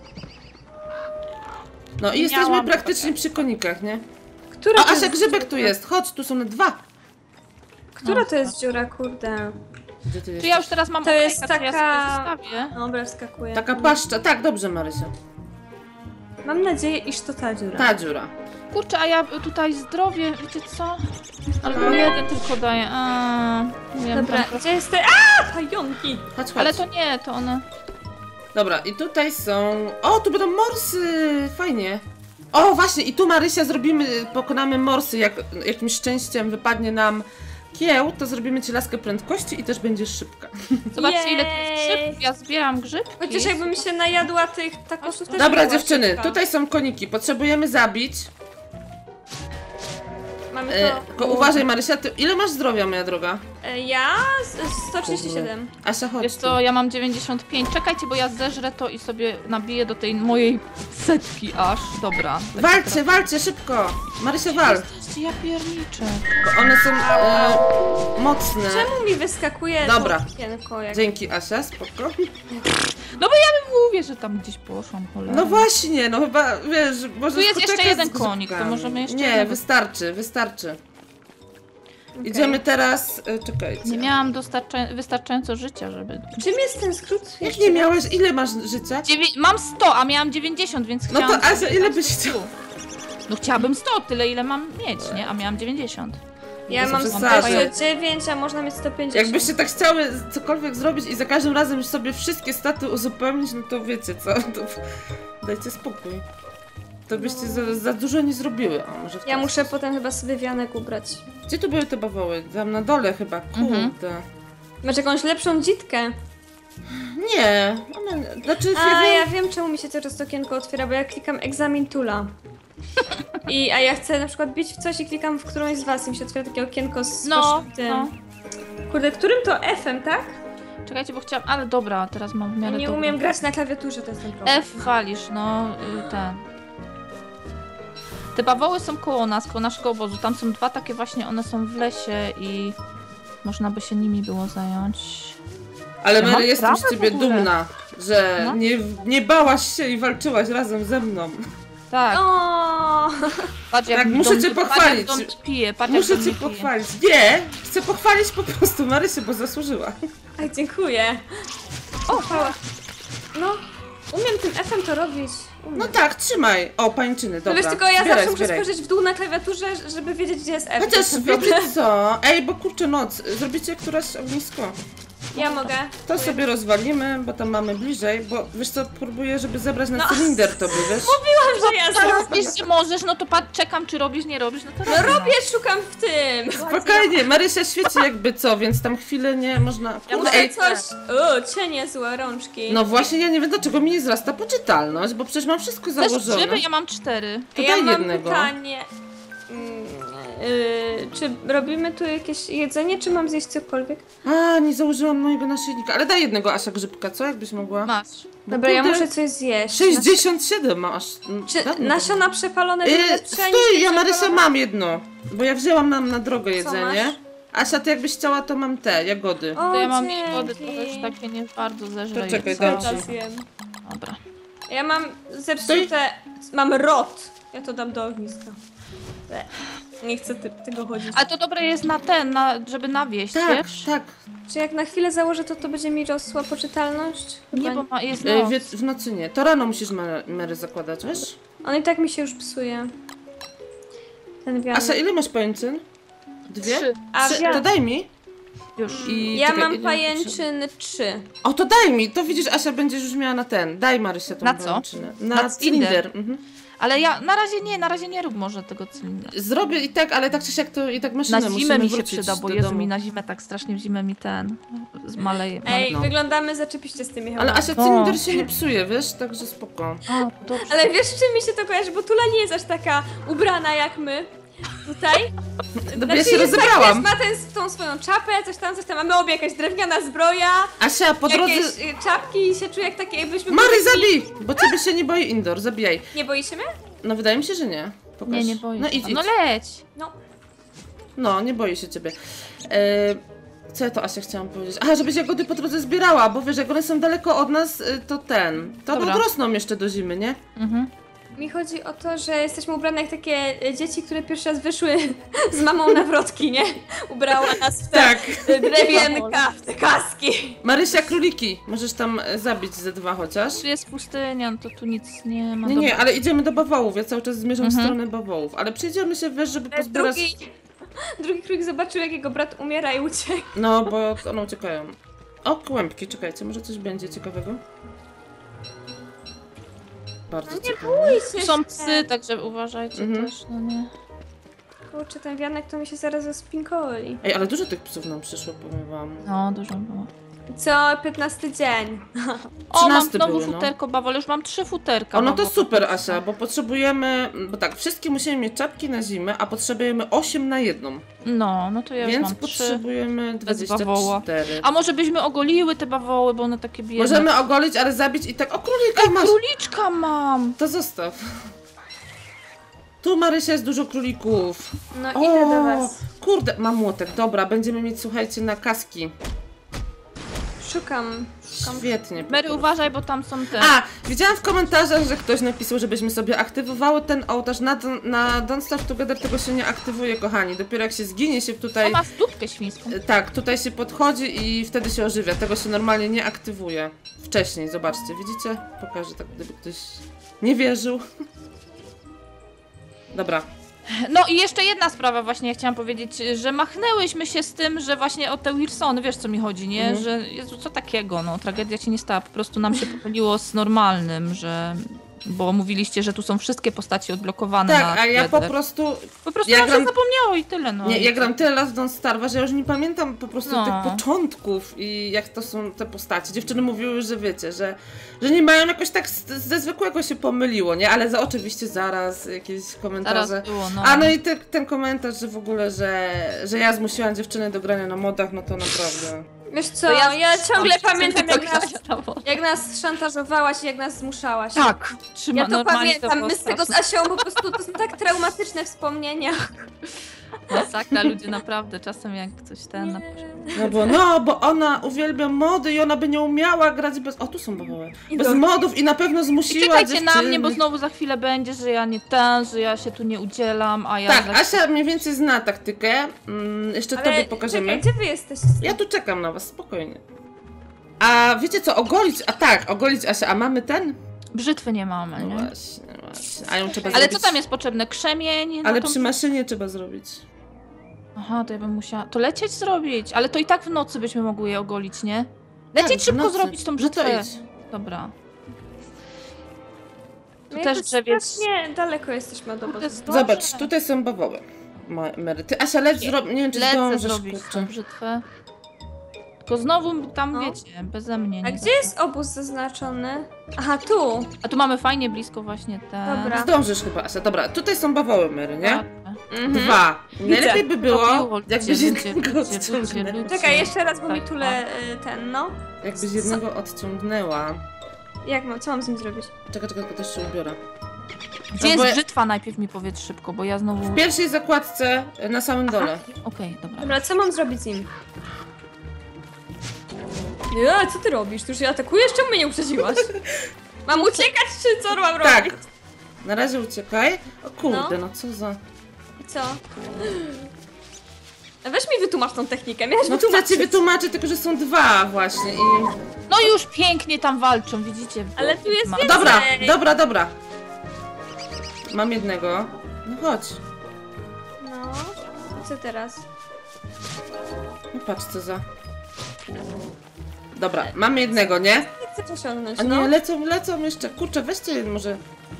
Speaker 3: No i
Speaker 2: Nie
Speaker 3: jesteśmy
Speaker 2: miałam
Speaker 3: praktycznie przy konikach, nie?
Speaker 1: Która
Speaker 3: O,
Speaker 1: to
Speaker 3: Asia,
Speaker 1: jest
Speaker 3: grzybek
Speaker 1: dziura?
Speaker 3: tu jest, chodź, tu są dwa.
Speaker 1: Która to jest dziura, kurde?
Speaker 3: Gdzie ty
Speaker 2: Czy
Speaker 3: jesteś?
Speaker 2: ja już teraz mam
Speaker 1: To jest
Speaker 2: okejka, to ja
Speaker 1: taka-
Speaker 2: sobie zostawię.
Speaker 1: Dobra, wskakuję.
Speaker 3: Taka paszcza, tak, dobrze Marysia.
Speaker 1: Mam nadzieję, iż to ta dziura.
Speaker 3: Ta dziura.
Speaker 2: Kurczę, a ja tutaj zdrowie, wiecie co? Albo
Speaker 3: No.
Speaker 2: jeden tylko daję. A, wiem,
Speaker 1: Dobra,
Speaker 2: tam-
Speaker 1: gdzie jest te... A, pająki!
Speaker 3: Chodź, chodź.
Speaker 2: Ale to nie, to one...
Speaker 3: Dobra, i tutaj są... O, tu będą morsy! Fajnie. O, właśnie, i tu Marysia zrobimy, pokonamy morsy. Jak jakimś szczęściem wypadnie nam kieł, to zrobimy ci laskę prędkości i też będziesz szybka.
Speaker 2: Zobaczcie, ile tu
Speaker 1: Jej.
Speaker 2: jest grzybów. Ja zbieram grzybki.
Speaker 1: Chociaż jakbym się najadła tych takosów też
Speaker 3: Dobra,
Speaker 1: była
Speaker 3: dziewczyny,
Speaker 1: szybka.
Speaker 3: tutaj są koniki. Potrzebujemy zabić.
Speaker 1: Mamy
Speaker 3: Tylko uważaj, Marysia, ty ile masz zdrowia, moja droga?
Speaker 1: Ja? 137.
Speaker 3: Asia, chodź
Speaker 2: Wiesz
Speaker 3: tu.
Speaker 2: co, ja mam 95. Czekajcie, bo ja zeżrę to i sobie nabiję do tej mojej setki aż. Dobra.
Speaker 3: Walczcie, walczcie, szybko! Marysia, wal!
Speaker 2: Jesteście, ja pierniczę.
Speaker 3: Bo one są mocne.
Speaker 1: Czemu mi wyskakuje
Speaker 3: Dobra.
Speaker 1: to okienko? Jak...
Speaker 3: Dzięki, Asia, spoko.
Speaker 2: No bo ja bym mówię, że tam gdzieś poszłam, cholera.
Speaker 3: No właśnie, no chyba, wiesz, może
Speaker 2: Tu jest
Speaker 3: skuteka
Speaker 2: jeszcze jeden
Speaker 3: z grzybkami.
Speaker 2: konik, to możemy jeszcze
Speaker 3: Nie,
Speaker 2: jednego.
Speaker 3: wystarczy, wystarczy.
Speaker 1: Okej.
Speaker 3: Idziemy teraz, czekajcie.
Speaker 2: Nie miałam wystarczająco życia, żeby...
Speaker 1: Czym jest ten skrót?
Speaker 3: Jak nie miałeś, ile masz życia?
Speaker 2: Mam 100, a miałam 90, więc
Speaker 3: No to
Speaker 2: chciałam...
Speaker 3: Asia, ile byś chciała?
Speaker 2: No chciałabym 100, tyle ile mam mieć, nie? A miałam 90.
Speaker 1: Ja
Speaker 3: To
Speaker 1: mam
Speaker 3: są przesady.
Speaker 1: 109, a można mieć 150.
Speaker 3: Jakbyście tak chciały cokolwiek zrobić i za każdym razem już sobie wszystkie staty uzupełnić, no to wiecie co, to dajcie spokój. To byście za dużo nie zrobiły. O, może w
Speaker 1: Ja
Speaker 3: ten
Speaker 1: muszę
Speaker 3: sposób.
Speaker 1: potem chyba sobie wianek ubrać.
Speaker 3: Gdzie tu były te bawoły? Tam na dole chyba, kurde.
Speaker 1: Masz jakąś lepszą dzitkę?
Speaker 3: Nie, one, znaczy
Speaker 1: A, ja wiem czemu mi się cały czas to okienko otwiera, bo ja klikam egzamin tula. A ja chcę na przykład bić w coś i klikam w którąś z was i mi się otwiera takie okienko z
Speaker 2: No,
Speaker 1: tym.
Speaker 2: no.
Speaker 1: Kurde, którym to F-em, tak?
Speaker 2: Czekajcie, bo chciałam... Ale dobra, teraz mam w
Speaker 1: Ja
Speaker 2: miarę
Speaker 1: nie
Speaker 2: dobrą.
Speaker 1: umiem grać na klawiaturze, to jest ten problem.
Speaker 2: F walisz, no ten. Te bawoły są koło nas, koło naszego obozu. Tam są dwa takie właśnie, one są w lesie i można by się nimi było zająć.
Speaker 3: Ale
Speaker 2: Ja mam
Speaker 3: Mary, jestem z
Speaker 2: trawę
Speaker 3: ciebie
Speaker 2: w ogóle.
Speaker 3: dumna, że
Speaker 2: No.
Speaker 3: nie bałaś się i walczyłaś razem ze mną.
Speaker 2: Tak,
Speaker 1: O,
Speaker 2: patrz jak
Speaker 3: tak,
Speaker 2: mi
Speaker 3: muszę
Speaker 2: dom-
Speaker 3: cię
Speaker 2: patrz,
Speaker 3: pochwalić.
Speaker 2: jak dom pije, patrz jak
Speaker 3: Muszę
Speaker 2: dom
Speaker 3: cię
Speaker 2: pije.
Speaker 3: pochwalić. Nie! Chcę pochwalić po prostu Marysię, bo zasłużyła.
Speaker 1: Aj, dziękuję. O, chwała. No, umiem tym F-em to robić. Umiem.
Speaker 3: No tak, trzymaj. O, pańczyny,
Speaker 1: No
Speaker 3: dobra.
Speaker 1: wiesz, tylko ja
Speaker 3: Zbieraj,
Speaker 1: zawsze muszę
Speaker 3: zbieraj.
Speaker 1: spojrzeć w dół na klawiaturze, żeby wiedzieć, gdzie jest F. To
Speaker 3: Chociaż
Speaker 1: jest ten
Speaker 3: wiecie
Speaker 1: problem.
Speaker 3: co? Ej, bo kurczę noc. Zrobicie któraś ognisko.
Speaker 1: Ja mogę.
Speaker 3: To sobie rozwalimy, bo tam mamy bliżej, bo wiesz co, próbuję, żeby zebrać na
Speaker 1: No.
Speaker 3: cylinder tobie, wiesz?
Speaker 1: Mówiłam, że ja zrobię.
Speaker 2: Robisz, że możesz, no to patrz, czekam czy robisz, nie robisz, no to
Speaker 1: No
Speaker 2: robię,
Speaker 1: robię, szukam w tym.
Speaker 3: Spokojnie, Marysia świeci jakby co, więc tam chwilę nie można...
Speaker 1: Ja
Speaker 3: Kurde,
Speaker 1: muszę
Speaker 3: ej,
Speaker 1: coś... O, cienie złe rączki.
Speaker 3: no właśnie, ja nie wiem dlaczego mi nie wzrasta poczytalność, bo przecież mam wszystko
Speaker 2: Chcesz
Speaker 3: założone.
Speaker 2: grzyby? Ja mam 4.
Speaker 3: To
Speaker 1: ja
Speaker 3: daj
Speaker 1: mam
Speaker 3: jednego.
Speaker 1: pytanie. Czy robimy tu jakieś jedzenie, czy mam zjeść cokolwiek?
Speaker 3: A, nie założyłam mojego naszyjnika, ale daj jednego Asia grzybka, co? Jakbyś mogła?
Speaker 2: Masz.
Speaker 3: Bo
Speaker 1: Dobra, ja
Speaker 3: kurde,
Speaker 1: muszę coś zjeść.
Speaker 3: 67 masz.
Speaker 1: Czy
Speaker 3: Dawno
Speaker 1: nasiona przepalone były lepsze niż
Speaker 3: Stój, ja
Speaker 1: te
Speaker 3: Marysia
Speaker 1: przepalone?
Speaker 3: mam jedno, bo ja wzięłam nam na drogę
Speaker 1: Co
Speaker 3: jedzenie.
Speaker 1: masz?
Speaker 3: Asia, ty jakbyś chciała, to mam te, jagody.
Speaker 1: O,
Speaker 2: To ja mam
Speaker 1: dzięki.
Speaker 2: wody, to już takie nie bardzo zeżre.
Speaker 3: To czekaj,
Speaker 2: jest.
Speaker 3: dam
Speaker 1: Cały
Speaker 3: ci.
Speaker 1: czas jem.
Speaker 2: Dobra.
Speaker 1: Ja mam zepsute... Mam rot. Ja to dam do ogniska. Ble. Nie chcę tego chodzić.
Speaker 2: Ale to dobre jest na żeby nawieść,
Speaker 3: Tak,
Speaker 2: wiesz?
Speaker 3: tak.
Speaker 1: Czy jak na chwilę założę, to będzie mi rosła poczytalność? Chyba
Speaker 2: Nie, bo jest
Speaker 3: W nocy nie. To rano musisz Mary zakładać, wiesz?
Speaker 1: On i tak mi się już psuje. ten wianek.
Speaker 3: Asia, ile masz pajęczyn? 2?
Speaker 2: 3.
Speaker 1: A
Speaker 3: Trzy?
Speaker 1: ja-
Speaker 3: To daj mi.
Speaker 2: Już.
Speaker 3: I
Speaker 1: Ja
Speaker 3: czekaj,
Speaker 1: mam
Speaker 3: ile
Speaker 1: pajęczyn 3.
Speaker 3: O, to daj mi! To widzisz, Asia, będziesz już miała na ten. Daj Marysia tą
Speaker 2: Na co?
Speaker 3: pajęczynę.
Speaker 2: Na
Speaker 3: Na cylinder. Mhm.
Speaker 2: Ale na razie nie rób może tego cylindra.
Speaker 3: Zrobię i tak, ale tak czy siak to i tak maszynę
Speaker 2: Na zimę
Speaker 3: musimy
Speaker 2: mi się
Speaker 3: wrócić
Speaker 2: przyda, bo
Speaker 3: do
Speaker 2: Jezu,
Speaker 3: domu.
Speaker 2: mi na zimę tak strasznie w zimę mi ten zmaleje.
Speaker 1: Ej,
Speaker 3: no.
Speaker 1: wyglądamy zaczepiście z tymi
Speaker 3: Ale
Speaker 1: hełmami.
Speaker 3: Asia, cylinder się nie psuje, wiesz? Także spoko.
Speaker 2: A, dobrze.
Speaker 1: Ale wiesz, czym mi się to kojarzy? Bo Tula nie jest aż taka ubrana jak my. Tutaj.
Speaker 3: Dobra, ja się
Speaker 1: jest
Speaker 3: rozebrałam.
Speaker 1: Tak, wiesz, ma tą swoją czapę, coś tam, a my obie jakaś drewniana zbroja,
Speaker 3: Asia, po drodze...
Speaker 1: jakieś czapki i się czuję jak takie, jakbyśmy...
Speaker 3: Mary,
Speaker 1: byli-
Speaker 3: zabij! Bo ciebie się nie boi indoor, zabijaj.
Speaker 1: Nie boisz się mnie?
Speaker 3: No wydaje mi się, że nie. Pokaż.
Speaker 2: Nie boję
Speaker 3: No
Speaker 2: się.
Speaker 3: idź, idź.
Speaker 2: No leć!
Speaker 1: No.
Speaker 3: No, nie boję się ciebie. Co ja to Asia chciałam powiedzieć? Aha, żebyś jagody po drodze zbierała, bo wiesz, jak one są daleko od nas, to to
Speaker 2: Dobra.
Speaker 3: odrosną jeszcze do zimy, nie?
Speaker 2: Mhm.
Speaker 1: Mi chodzi o to, że jesteśmy ubrane jak takie dzieci, które pierwszy raz wyszły z mamą na wrotki, nie? Ubrała nas w te
Speaker 3: Tak.
Speaker 1: drewienka, w te kaski.
Speaker 3: Marysia, króliki. Możesz tam zabić ze 2 chociaż.
Speaker 2: Tu jest pustynia, no to tu nic nie ma.
Speaker 3: Nie,
Speaker 2: Dobra.
Speaker 3: ale idziemy do bawołów. Ja cały czas zmierzam w stronę bawołów. Ale przyjdziemy się, wiesz, żeby pozbierać...
Speaker 1: Drugi królik zobaczył, jak jego brat umiera i uciekł.
Speaker 3: No, bo one uciekają. O, kłębki, czekajcie, może coś będzie ciekawego? Bardzo ciekawe.
Speaker 2: Tu są psy, także uważajcie
Speaker 3: Mhm.
Speaker 2: też, no nie.
Speaker 1: Kurczę, ten wianek to mi się zaraz rozpinkoli.
Speaker 3: Ej, ale dużo tych psów nam przyszło, powiem wam.
Speaker 2: No, dużo było.
Speaker 1: Co 15 dzień.
Speaker 2: O, mam
Speaker 3: 13
Speaker 2: znowu
Speaker 3: były, no.
Speaker 2: futerko bawole, już mam 3 futerka.
Speaker 3: O, no to
Speaker 2: bawowe.
Speaker 3: super, Asia, bo potrzebujemy... Bo tak, wszystkie musimy mieć czapki na zimę, a potrzebujemy 8 na jedną.
Speaker 2: No to ja już
Speaker 3: Więc
Speaker 2: mam 3.
Speaker 3: potrzebujemy
Speaker 2: Bez bawoła.
Speaker 3: 24.
Speaker 2: A może byśmy ogoliły te bawoły, bo one takie biedne.
Speaker 3: Możemy ogolić, ale zabić i tak... O, królika masz!
Speaker 2: Króliczka mam!
Speaker 3: To zostaw. Tu, Marysia, jest dużo królików.
Speaker 1: No idę do was.
Speaker 3: Kurde, mam młotek. Dobra, będziemy mieć, słuchajcie, na kaski.
Speaker 1: Szukam.
Speaker 3: Świetnie. po
Speaker 2: Mary,
Speaker 3: prostu.
Speaker 2: uważaj, bo tam są te...
Speaker 3: A, widziałam w komentarzach, że ktoś napisał, żebyśmy sobie aktywowały ten ołtarz. Na Don't Starve Together tego się nie aktywuje, kochani. Dopiero jak się zginie się
Speaker 2: O,
Speaker 3: tutaj...
Speaker 2: ma stópkę świńską.
Speaker 3: Tak, tutaj się podchodzi i wtedy się ożywia. Tego się normalnie nie aktywuje. Wcześniej, zobaczcie, widzicie? Pokażę tak, gdyby ktoś nie wierzył. Dobra.
Speaker 2: No i jeszcze jedna sprawa właśnie, chciałam powiedzieć, że machnęłyśmy się z tym, że właśnie o te Wilsony, wiesz co mi chodzi, nie?
Speaker 3: Mhm.
Speaker 2: Że Jezu, co takiego, no tragedia się nie stała, po prostu nam się pomyliło z normalnym, że... Bo mówiliście, że tu są wszystkie postaci odblokowane na
Speaker 3: Tak, a ja po
Speaker 2: Together.
Speaker 3: prostu...
Speaker 2: Po prostu
Speaker 3: ja
Speaker 2: nam się
Speaker 3: gram-
Speaker 2: zapomniało i tyle, no.
Speaker 3: Nie, ja gram tyle lat w Don't Starve'a, że ja już nie pamiętam po prostu
Speaker 2: No.
Speaker 3: tych początków i jak to są te postacie. Dziewczyny mówiły, że wiecie, że nie mają jakoś tak ze zwykłego się pomyliło, nie? Ale oczywiście zaraz jakieś komentarze.
Speaker 2: Zaraz było, no.
Speaker 3: A no i ten komentarz, że w ogóle, że ja zmusiłam dziewczyny do grania na modach, no to naprawdę...
Speaker 1: Wiesz co,
Speaker 2: To
Speaker 1: ja ciągle pamiętam,
Speaker 2: Tak.
Speaker 1: jak nas szantażowałaś i jak nas zmuszałaś.
Speaker 2: Tak, trzyma
Speaker 1: Ja to
Speaker 2: normalnie
Speaker 1: pamiętam, my z tego z
Speaker 2: straszne.
Speaker 1: Asią po prostu to są tak traumatyczne wspomnienia.
Speaker 2: Masakra, ludzie naprawdę czasem jak coś ten...
Speaker 3: bo ona uwielbia mody i ona by nie umiała grać bez... O, tu są bawoły. Bez
Speaker 1: dobrze.
Speaker 3: modów i na pewno
Speaker 2: I
Speaker 3: zmusiła
Speaker 2: czekajcie na
Speaker 3: dziewczyny.
Speaker 2: mnie, bo znowu za chwilę będzie, że ja nie ten, że ja się tu nie udzielam, a ja...
Speaker 3: Tak,
Speaker 2: za...
Speaker 3: Asia mniej więcej zna taktykę. Jeszcze tobie pokażemy.
Speaker 1: czekaj, gdzie wy jesteście?
Speaker 3: Ja tu czekam na was, spokojnie. A wiecie co, ogolić? A tak, ogolić Asia, a mamy ten?
Speaker 2: Brzytwy nie mamy,
Speaker 3: No
Speaker 2: nie?
Speaker 3: właśnie. A ją trzeba
Speaker 2: Ale
Speaker 3: zrobić.
Speaker 2: co tam jest potrzebne? Krzemień?
Speaker 3: Ale
Speaker 2: No to...
Speaker 3: przy maszynie trzeba zrobić.
Speaker 2: Aha, to ja bym musiała... To lecieć zrobić, ale to i tak w nocy byśmy mogły je ogolić, nie? Lecieć
Speaker 3: Tak, w
Speaker 2: szybko
Speaker 3: nocy.
Speaker 2: zrobić tą
Speaker 3: No
Speaker 2: brzytwę.
Speaker 3: to idź.
Speaker 2: Dobra. Tu
Speaker 1: My
Speaker 2: też
Speaker 1: jakoś
Speaker 2: drzewiec...
Speaker 1: strasznie daleko jesteśmy od obozu.
Speaker 2: Dobrze.
Speaker 3: Zobacz, tutaj są bawoły. Mary, ty Asia, leć zrob... Nie wiem, czy
Speaker 2: Lecę
Speaker 3: zdążysz,
Speaker 2: zrobić
Speaker 3: kurczę.
Speaker 2: tą brzytwę. Tylko znowu tam,
Speaker 1: No.
Speaker 2: wiecie, beze mnie.
Speaker 1: A
Speaker 2: nie
Speaker 1: gdzie jest obóz zaznaczony? Aha, tu.
Speaker 2: A tu mamy fajnie blisko właśnie te...
Speaker 1: Dobra.
Speaker 3: Zdążysz chyba, Asia. Dobra, tutaj są bawoły, Mary, nie?
Speaker 2: Ładne.
Speaker 3: 2. Najlepiej by było,
Speaker 2: Robiło,
Speaker 3: jakbyś
Speaker 2: ludzie,
Speaker 3: jednego
Speaker 2: ludzie,
Speaker 3: odciągnęła.
Speaker 2: ludzie.
Speaker 1: Czekaj, jeszcze raz, bo mi
Speaker 2: Tak,
Speaker 1: tule ten, no.
Speaker 3: Jakbyś jednego odciągnęła.
Speaker 1: Jak mam, co mam z nim zrobić?
Speaker 3: Czekaj, bo też się ubiorę.
Speaker 2: Gdzie
Speaker 3: No
Speaker 2: jest
Speaker 3: bo ja-
Speaker 2: brzytwa? Najpierw mi powiedz szybko, bo ja znowu...
Speaker 3: W pierwszej zakładce na samym dole.
Speaker 2: Okej, dobra.
Speaker 1: Dobra, co mam zrobić z nim? Nie, co ty robisz? Ty już je atakujesz? Czemu mnie nie uprzedziłaś? Mam uciekać, czy co mam robić?
Speaker 3: Tak. Na razie uciekaj. O kurde, no co za...
Speaker 1: Co? A weź mi wytłumacz tą technikę, miałeś
Speaker 3: No to ja
Speaker 1: wytłumaczyć.
Speaker 3: ci wytłumaczę, tylko że są 2 właśnie i...
Speaker 2: No już pięknie tam walczą, widzicie?
Speaker 1: Ale tu jest
Speaker 2: Ma-
Speaker 1: więcej.
Speaker 3: Dobra. Mam jednego. No chodź.
Speaker 1: co teraz?
Speaker 3: No patrz co za... Dobra, mamy jednego, nie?
Speaker 1: Nie chcę osiągnąć,
Speaker 3: A
Speaker 1: no.
Speaker 3: nie, lecą jeszcze. Kurczę, weźcie jeden może...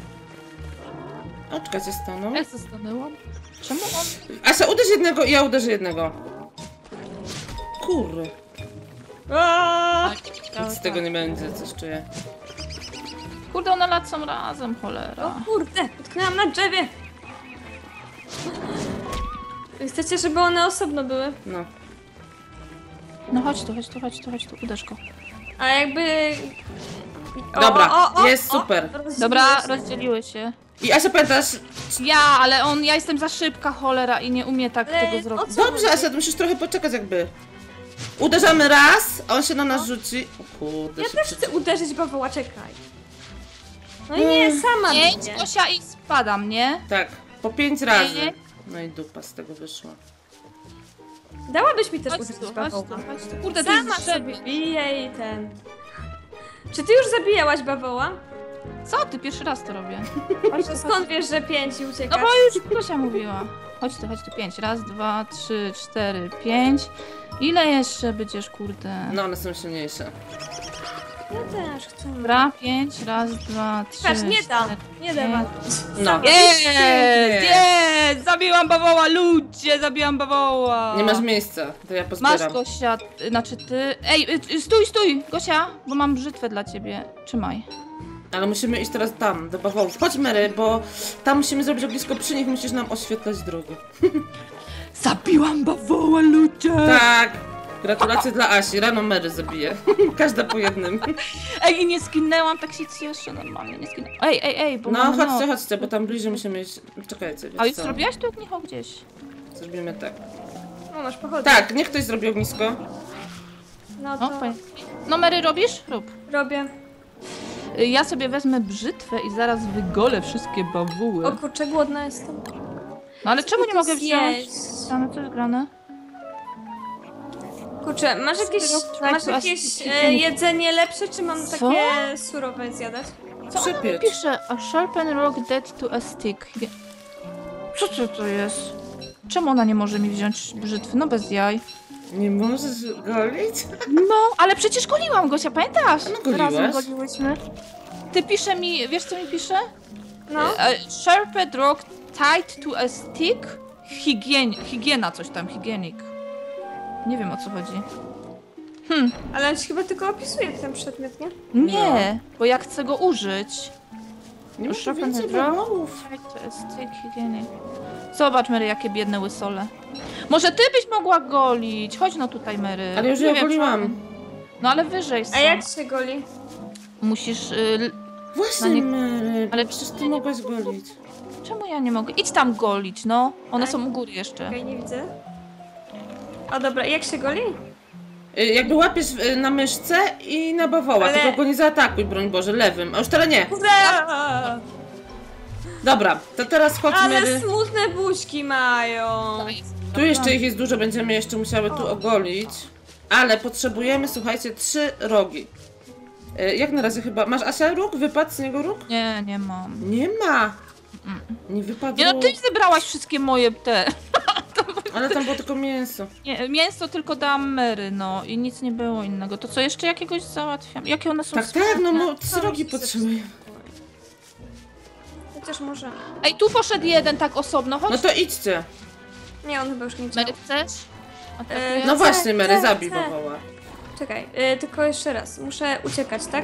Speaker 3: Oczka się staną.
Speaker 2: Jak zastanęłam? Czemu on...
Speaker 3: Asia, uderz jednego i ja uderzę jednego. Kurry.
Speaker 1: Aaaa!
Speaker 3: Nic z tego nie będzie, coś czuję.
Speaker 2: Kurde, one lecą razem, cholera.
Speaker 1: O kurde, utknęłam na drzewie! Chcecie, żeby one osobno były?
Speaker 3: No.
Speaker 2: No chodź tu, uderz go.
Speaker 1: A jakby...
Speaker 3: Dobra, jest super.
Speaker 1: rozdzieliły
Speaker 2: Dobra,
Speaker 1: się.
Speaker 2: rozdzieliły się.
Speaker 3: I Asia, pamiętasz?
Speaker 2: Ja jestem za szybka, cholera, i nie umie tak
Speaker 1: Ale
Speaker 2: tego zrobić.
Speaker 1: o co
Speaker 3: Dobrze, Asia, musisz trochę poczekać jakby. Uderzamy raz, a on się na nas rzuci. O kurde,
Speaker 1: Ja
Speaker 3: się
Speaker 1: też chcę uderzyć bawoła, czekaj. No i nie, sama
Speaker 2: Pięć,
Speaker 1: mnie.
Speaker 2: Gosia, i spadam, nie?
Speaker 3: Tak, po 5 razy.
Speaker 2: Nie.
Speaker 3: No i dupa z tego wyszła.
Speaker 1: Dałabyś mi też
Speaker 2: Chodź
Speaker 1: uderzyć
Speaker 2: tu, chodź
Speaker 1: bawoła.
Speaker 2: tu, chodź tu. Kurde, to
Speaker 1: Sama
Speaker 2: jest drzewie.
Speaker 1: sobie bije i ten... Czy ty już zabijałaś bawoła?
Speaker 2: Co ty? Pierwszy raz to robię.
Speaker 1: To skąd wiesz, że 5 i
Speaker 2: No
Speaker 1: uciekasz?
Speaker 2: bo już Gosia mówiła. Chodź tu, 5. Raz, 2, 3, 4, 5. Ile jeszcze będziesz, kurde?
Speaker 3: No, one są silniejsze.
Speaker 1: Ja też chcę.
Speaker 2: Dobra, 5. Raz, 2, 3,
Speaker 1: Patrz, nie da.
Speaker 2: 4,
Speaker 1: Nie da
Speaker 2: 5.
Speaker 1: wam.
Speaker 3: No.
Speaker 2: Jest! Zabiłam bawoła, ludzie! Zabiłam bawoła!
Speaker 3: Nie masz miejsca, to ja
Speaker 2: Masz,
Speaker 3: pozbieram.
Speaker 2: Gosia, znaczy ty... Ej, stój, Gosia, bo mam brzytwę dla ciebie. Trzymaj.
Speaker 3: Ale musimy iść teraz tam, do bawołów. Chodź Mary, bo tam musimy zrobić ognisko przy nich, musisz nam oświetlać drogę.
Speaker 2: Zabiłam bawoła, ludzie!
Speaker 3: Tak! Gratulacje dla Asi, rano Mary zabije. Każda po jednym.
Speaker 2: Ej, i nie skinęłam, tak się cieszę, normalnie nie skinęłam. Ej, bo
Speaker 3: No
Speaker 2: mamy
Speaker 3: chodźcie, bo tam bliżej musimy iść. Czekajcie,
Speaker 2: A
Speaker 3: wiesz
Speaker 2: już
Speaker 3: co?
Speaker 2: zrobiłaś tu ognicho gdzieś?
Speaker 3: Zrobimy tak.
Speaker 1: No masz pochodnie.
Speaker 3: Tak, niech ktoś zrobi ognisko.
Speaker 1: No
Speaker 2: O,
Speaker 1: to
Speaker 2: fajnie. No Mary, robisz? Rób.
Speaker 1: robię.
Speaker 2: Ja sobie wezmę brzytwę i zaraz wygolę wszystkie bawoły.
Speaker 1: O kurczę, głodna jestem.
Speaker 2: No ale czemu nie mogę wziąć?
Speaker 1: Zjeść.
Speaker 2: Grane, co jest grane?
Speaker 1: Kurczę, masz jakieś jedzenie lepsze, czy mam
Speaker 2: Co?
Speaker 1: takie surowe zjadać?
Speaker 2: Co ona mi
Speaker 3: Przypiecz.
Speaker 2: pisze? A sharpen rock dead to a stick. Co to jest? Czemu ona nie może mi wziąć brzytwy? No bez jaj.
Speaker 3: Nie możesz golić?
Speaker 2: No, ale przecież goliłam, Gosia, pamiętasz?
Speaker 3: No, goliłaś.
Speaker 2: Razem goliłyśmy. Ty pisze mi, wiesz co mi pisze?
Speaker 1: No.
Speaker 2: Sharpened rock tied to a stick. Higiena, coś tam, hygienik. Nie wiem o co chodzi.
Speaker 1: Ale on ci chyba tylko opisuje ten przedmiot, nie?
Speaker 2: Nie, bo ja chcę go użyć.
Speaker 3: Nie masz
Speaker 2: Sharpen
Speaker 3: więcej
Speaker 2: the draw.
Speaker 3: bawołów.
Speaker 2: Tied to a stick, hygienik. Zobacz, Mary, jakie biedne łysole. Może ty byś mogła golić? Chodź no tutaj, Mary.
Speaker 3: Ale już
Speaker 2: Nie
Speaker 3: ja
Speaker 2: wiem,
Speaker 3: goliłam.
Speaker 2: czy- No ale wyżej są.
Speaker 1: A jak się goli?
Speaker 2: Musisz...
Speaker 3: Właśnie
Speaker 2: No nie-
Speaker 3: Mary,
Speaker 2: ale
Speaker 3: przecież ty mogłaś golić.
Speaker 2: Czemu ja nie mogę? Idź tam golić, no. One
Speaker 1: Tak.
Speaker 2: są u góry jeszcze.
Speaker 1: Okej, nie widzę. O dobra, jak się goli?
Speaker 3: Jakby łapiesz na myszce i na bawoła,
Speaker 1: Ale-
Speaker 3: tylko go nie zaatakuj, broń Boże, lewym. A już teraz nie.
Speaker 1: Hurra!
Speaker 3: Dobra, to teraz chodź
Speaker 1: Ale
Speaker 3: Mary.
Speaker 1: smutne buźki mają.
Speaker 3: Tu jeszcze ich jest dużo, będziemy jeszcze musiały tu ogolić. Ale potrzebujemy, słuchajcie, 3 rogi. Jak na razie chyba... Masz Asia róg? Wypadł z niego róg?
Speaker 2: Nie, nie mam.
Speaker 3: Nie ma! Nie wypadło.
Speaker 2: Nie no, ty zebrałaś wszystkie moje te...
Speaker 3: Ale tam było tylko mięso.
Speaker 2: Nie, mięso tylko dałam Mary, no. I nic nie było innego. To co, jeszcze jakiegoś załatwiam? Jakie one są
Speaker 3: Tak,
Speaker 2: smutne?
Speaker 3: tak, no 3 rogi potrzebuję.
Speaker 1: Chociaż może.
Speaker 2: Ej, tu poszedł jeden tak osobno. Chodź,
Speaker 3: No to idźcie.
Speaker 1: Nie, on chyba już nie działa.
Speaker 2: Mary, chcesz? Atakuję?
Speaker 3: No
Speaker 1: Chcę,
Speaker 3: właśnie, Mary,
Speaker 1: chcę,
Speaker 3: zabij
Speaker 1: chcę.
Speaker 3: bawoła.
Speaker 1: Czekaj, tylko jeszcze raz. Muszę uciekać, tak?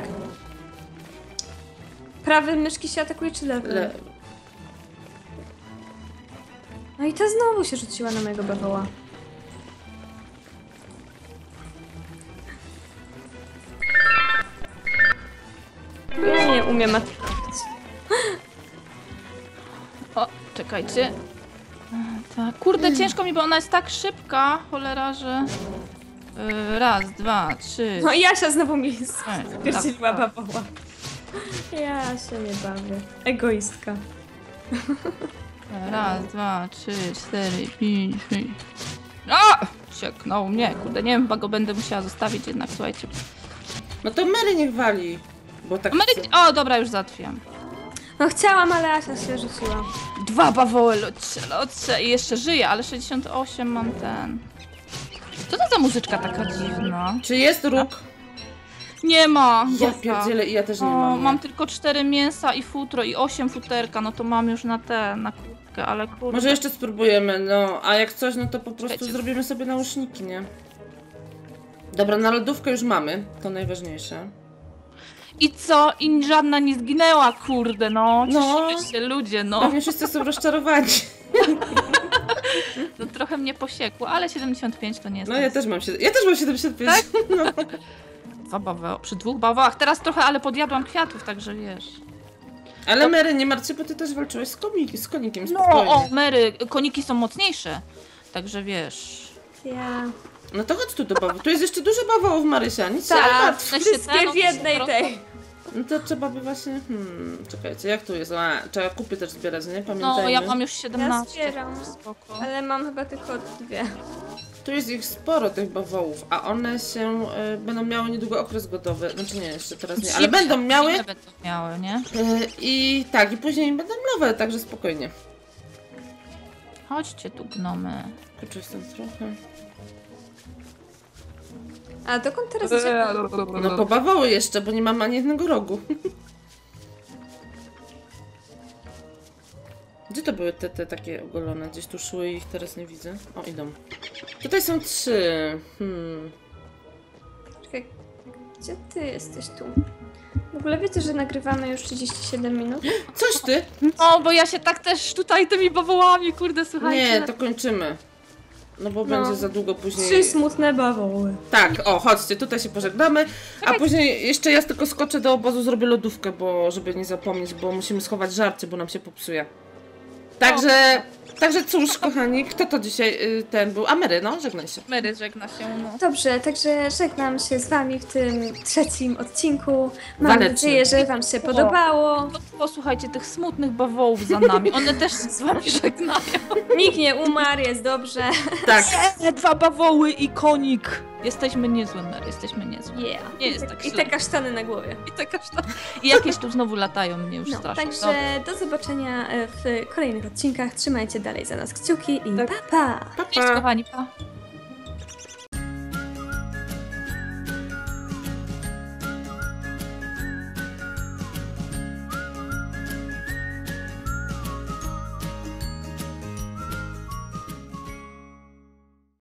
Speaker 1: Prawy myszki się atakuje, czy lewy? No i ta znowu się rzuciła na mojego bawoła. Ja nie umiem atakować.
Speaker 2: O, czekajcie. Tak. Kurde, ciężko mi, bo ona jest tak szybka, cholera, że... Raz, 2, 3...
Speaker 1: No i Jasia znowu mi
Speaker 2: tak,
Speaker 1: spierdzieliła
Speaker 2: tak.
Speaker 1: bawoła. Ja się nie bawię. Egoistka.
Speaker 2: Raz, 2, 3, 4, 5, 6... A! Cieknął mnie, kurde, nie wiem, chyba go będę musiała zostawić jednak, słuchajcie.
Speaker 3: No to Mary niech wali. Bo tak chce.
Speaker 2: O, dobra, już załatwiłam.
Speaker 1: No chciałam, ale Asia się rzuciła.
Speaker 2: 2 bawoły, lotcze. I jeszcze żyję, ale 68 mam ten. Co to za muzyczka taka dziwna?
Speaker 3: Czy jest róg?
Speaker 2: Nie ma.
Speaker 3: Ja
Speaker 2: Boga.
Speaker 3: pierdzielę i ja też nie
Speaker 2: O,
Speaker 3: mam.
Speaker 2: mam tylko 4 mięsa i futro i 8 futerka, no to mam już na kurtkę, ale kurde.
Speaker 3: Może jeszcze spróbujemy, no, a jak coś, no to po prostu
Speaker 2: Czekajcie.
Speaker 3: zrobimy sobie nauszniki, nie? Dobra, na lodówkę już mamy, to najważniejsze.
Speaker 2: I co? I żadna nie zginęła, kurde, no.
Speaker 3: No.
Speaker 2: Cieszymy się, ludzie, no.
Speaker 3: Pewnie wszyscy są rozczarowani.
Speaker 2: No trochę mnie posiekło, ale 75 to nie jest.
Speaker 3: No ja też mam 75.
Speaker 2: Tak?
Speaker 3: No.
Speaker 2: 2 baweł, przy 2 bawołach. Teraz trochę, ale podjadłam kwiatów, także wiesz.
Speaker 3: Ale Mary, nie martw się, bo ty też walczyłeś z konikiem,
Speaker 2: No,
Speaker 3: spokojnie.
Speaker 2: o, Mary, koniki są mocniejsze. Także wiesz.
Speaker 1: Ja.
Speaker 3: No to chodź tu do bawu. Tu jest jeszcze dużo bawołów, Marysia, nic się nie
Speaker 1: Tak,
Speaker 3: martw.
Speaker 2: w sensie
Speaker 1: wszystkie
Speaker 2: ten,
Speaker 1: w jednej
Speaker 2: no,
Speaker 1: tej.
Speaker 3: No to trzeba by właśnie, czekajcie, jak tu jest? A, trzeba kupy też zbierać, nie? Pamiętajmy.
Speaker 2: No, ja mam już 17.
Speaker 1: Ja zbieram.
Speaker 2: Spoko.
Speaker 1: Ale mam chyba tylko 2.
Speaker 3: Tu jest ich sporo, tych bawołów, a one się będą miały niedługo okres godowy. Znaczy nie, jeszcze teraz nie, ale będą miały.
Speaker 2: Zimę będą miały, nie?
Speaker 3: I tak, i później będą nowe, także spokojnie.
Speaker 2: Chodźcie tu, gnomy.
Speaker 3: Kurczę, jestem trochę.
Speaker 1: A dokąd teraz idzie?
Speaker 3: No po bawoły jeszcze, bo nie mam ani jednego rogu. Gdzie to były te takie ogolone? Gdzieś tu szły i ich teraz nie widzę. O, idą. Tutaj są 3.
Speaker 1: Czekaj, gdzie ty jesteś tu? W ogóle wiecie, że nagrywamy już 37 minut?
Speaker 3: Coś ty?
Speaker 2: No, bo ja się tak też tutaj tymi bawołami, kurde, słuchajcie.
Speaker 3: Nie, to kończymy. No bo
Speaker 1: No.
Speaker 3: będzie za długo później.
Speaker 1: 3 smutne bawoły.
Speaker 3: Tak, o, chodźcie, tutaj się pożegnamy. A później jeszcze ja tylko skoczę do obozu, zrobię lodówkę, bo żeby nie zapomnieć, bo musimy schować żarcie, bo nam się popsuje. Także cóż, kochani, kto to dzisiaj ten był? A Mary, no, żegnaj się.
Speaker 2: Mary żegna się, no.
Speaker 1: Dobrze, także żegnam się z wami w tym 3. odcinku. Mam
Speaker 3: Walecznym.
Speaker 1: nadzieję, że wam się podobało.
Speaker 2: Posłuchajcie tych smutnych bawołów za nami, one też się z wami żegnają.
Speaker 1: Nikt nie umarł, jest dobrze.
Speaker 3: Tak.
Speaker 2: 2 bawoły i konik. Jesteśmy niezłe, Mary, jesteśmy niezłe.
Speaker 1: Yeah.
Speaker 2: Nie jest tak
Speaker 1: I
Speaker 2: źle.
Speaker 1: te kasztany na głowie.
Speaker 2: I te kasztany. I jakieś tu znowu latają mnie już
Speaker 1: No,
Speaker 2: strasznie.
Speaker 1: także do zobaczenia w kolejnych odcinkach. Trzymajcie dalej za nas kciuki i
Speaker 2: Tak.
Speaker 1: pa pa!
Speaker 3: Pa,
Speaker 2: Cześć,
Speaker 3: pa.
Speaker 2: kochani, pa.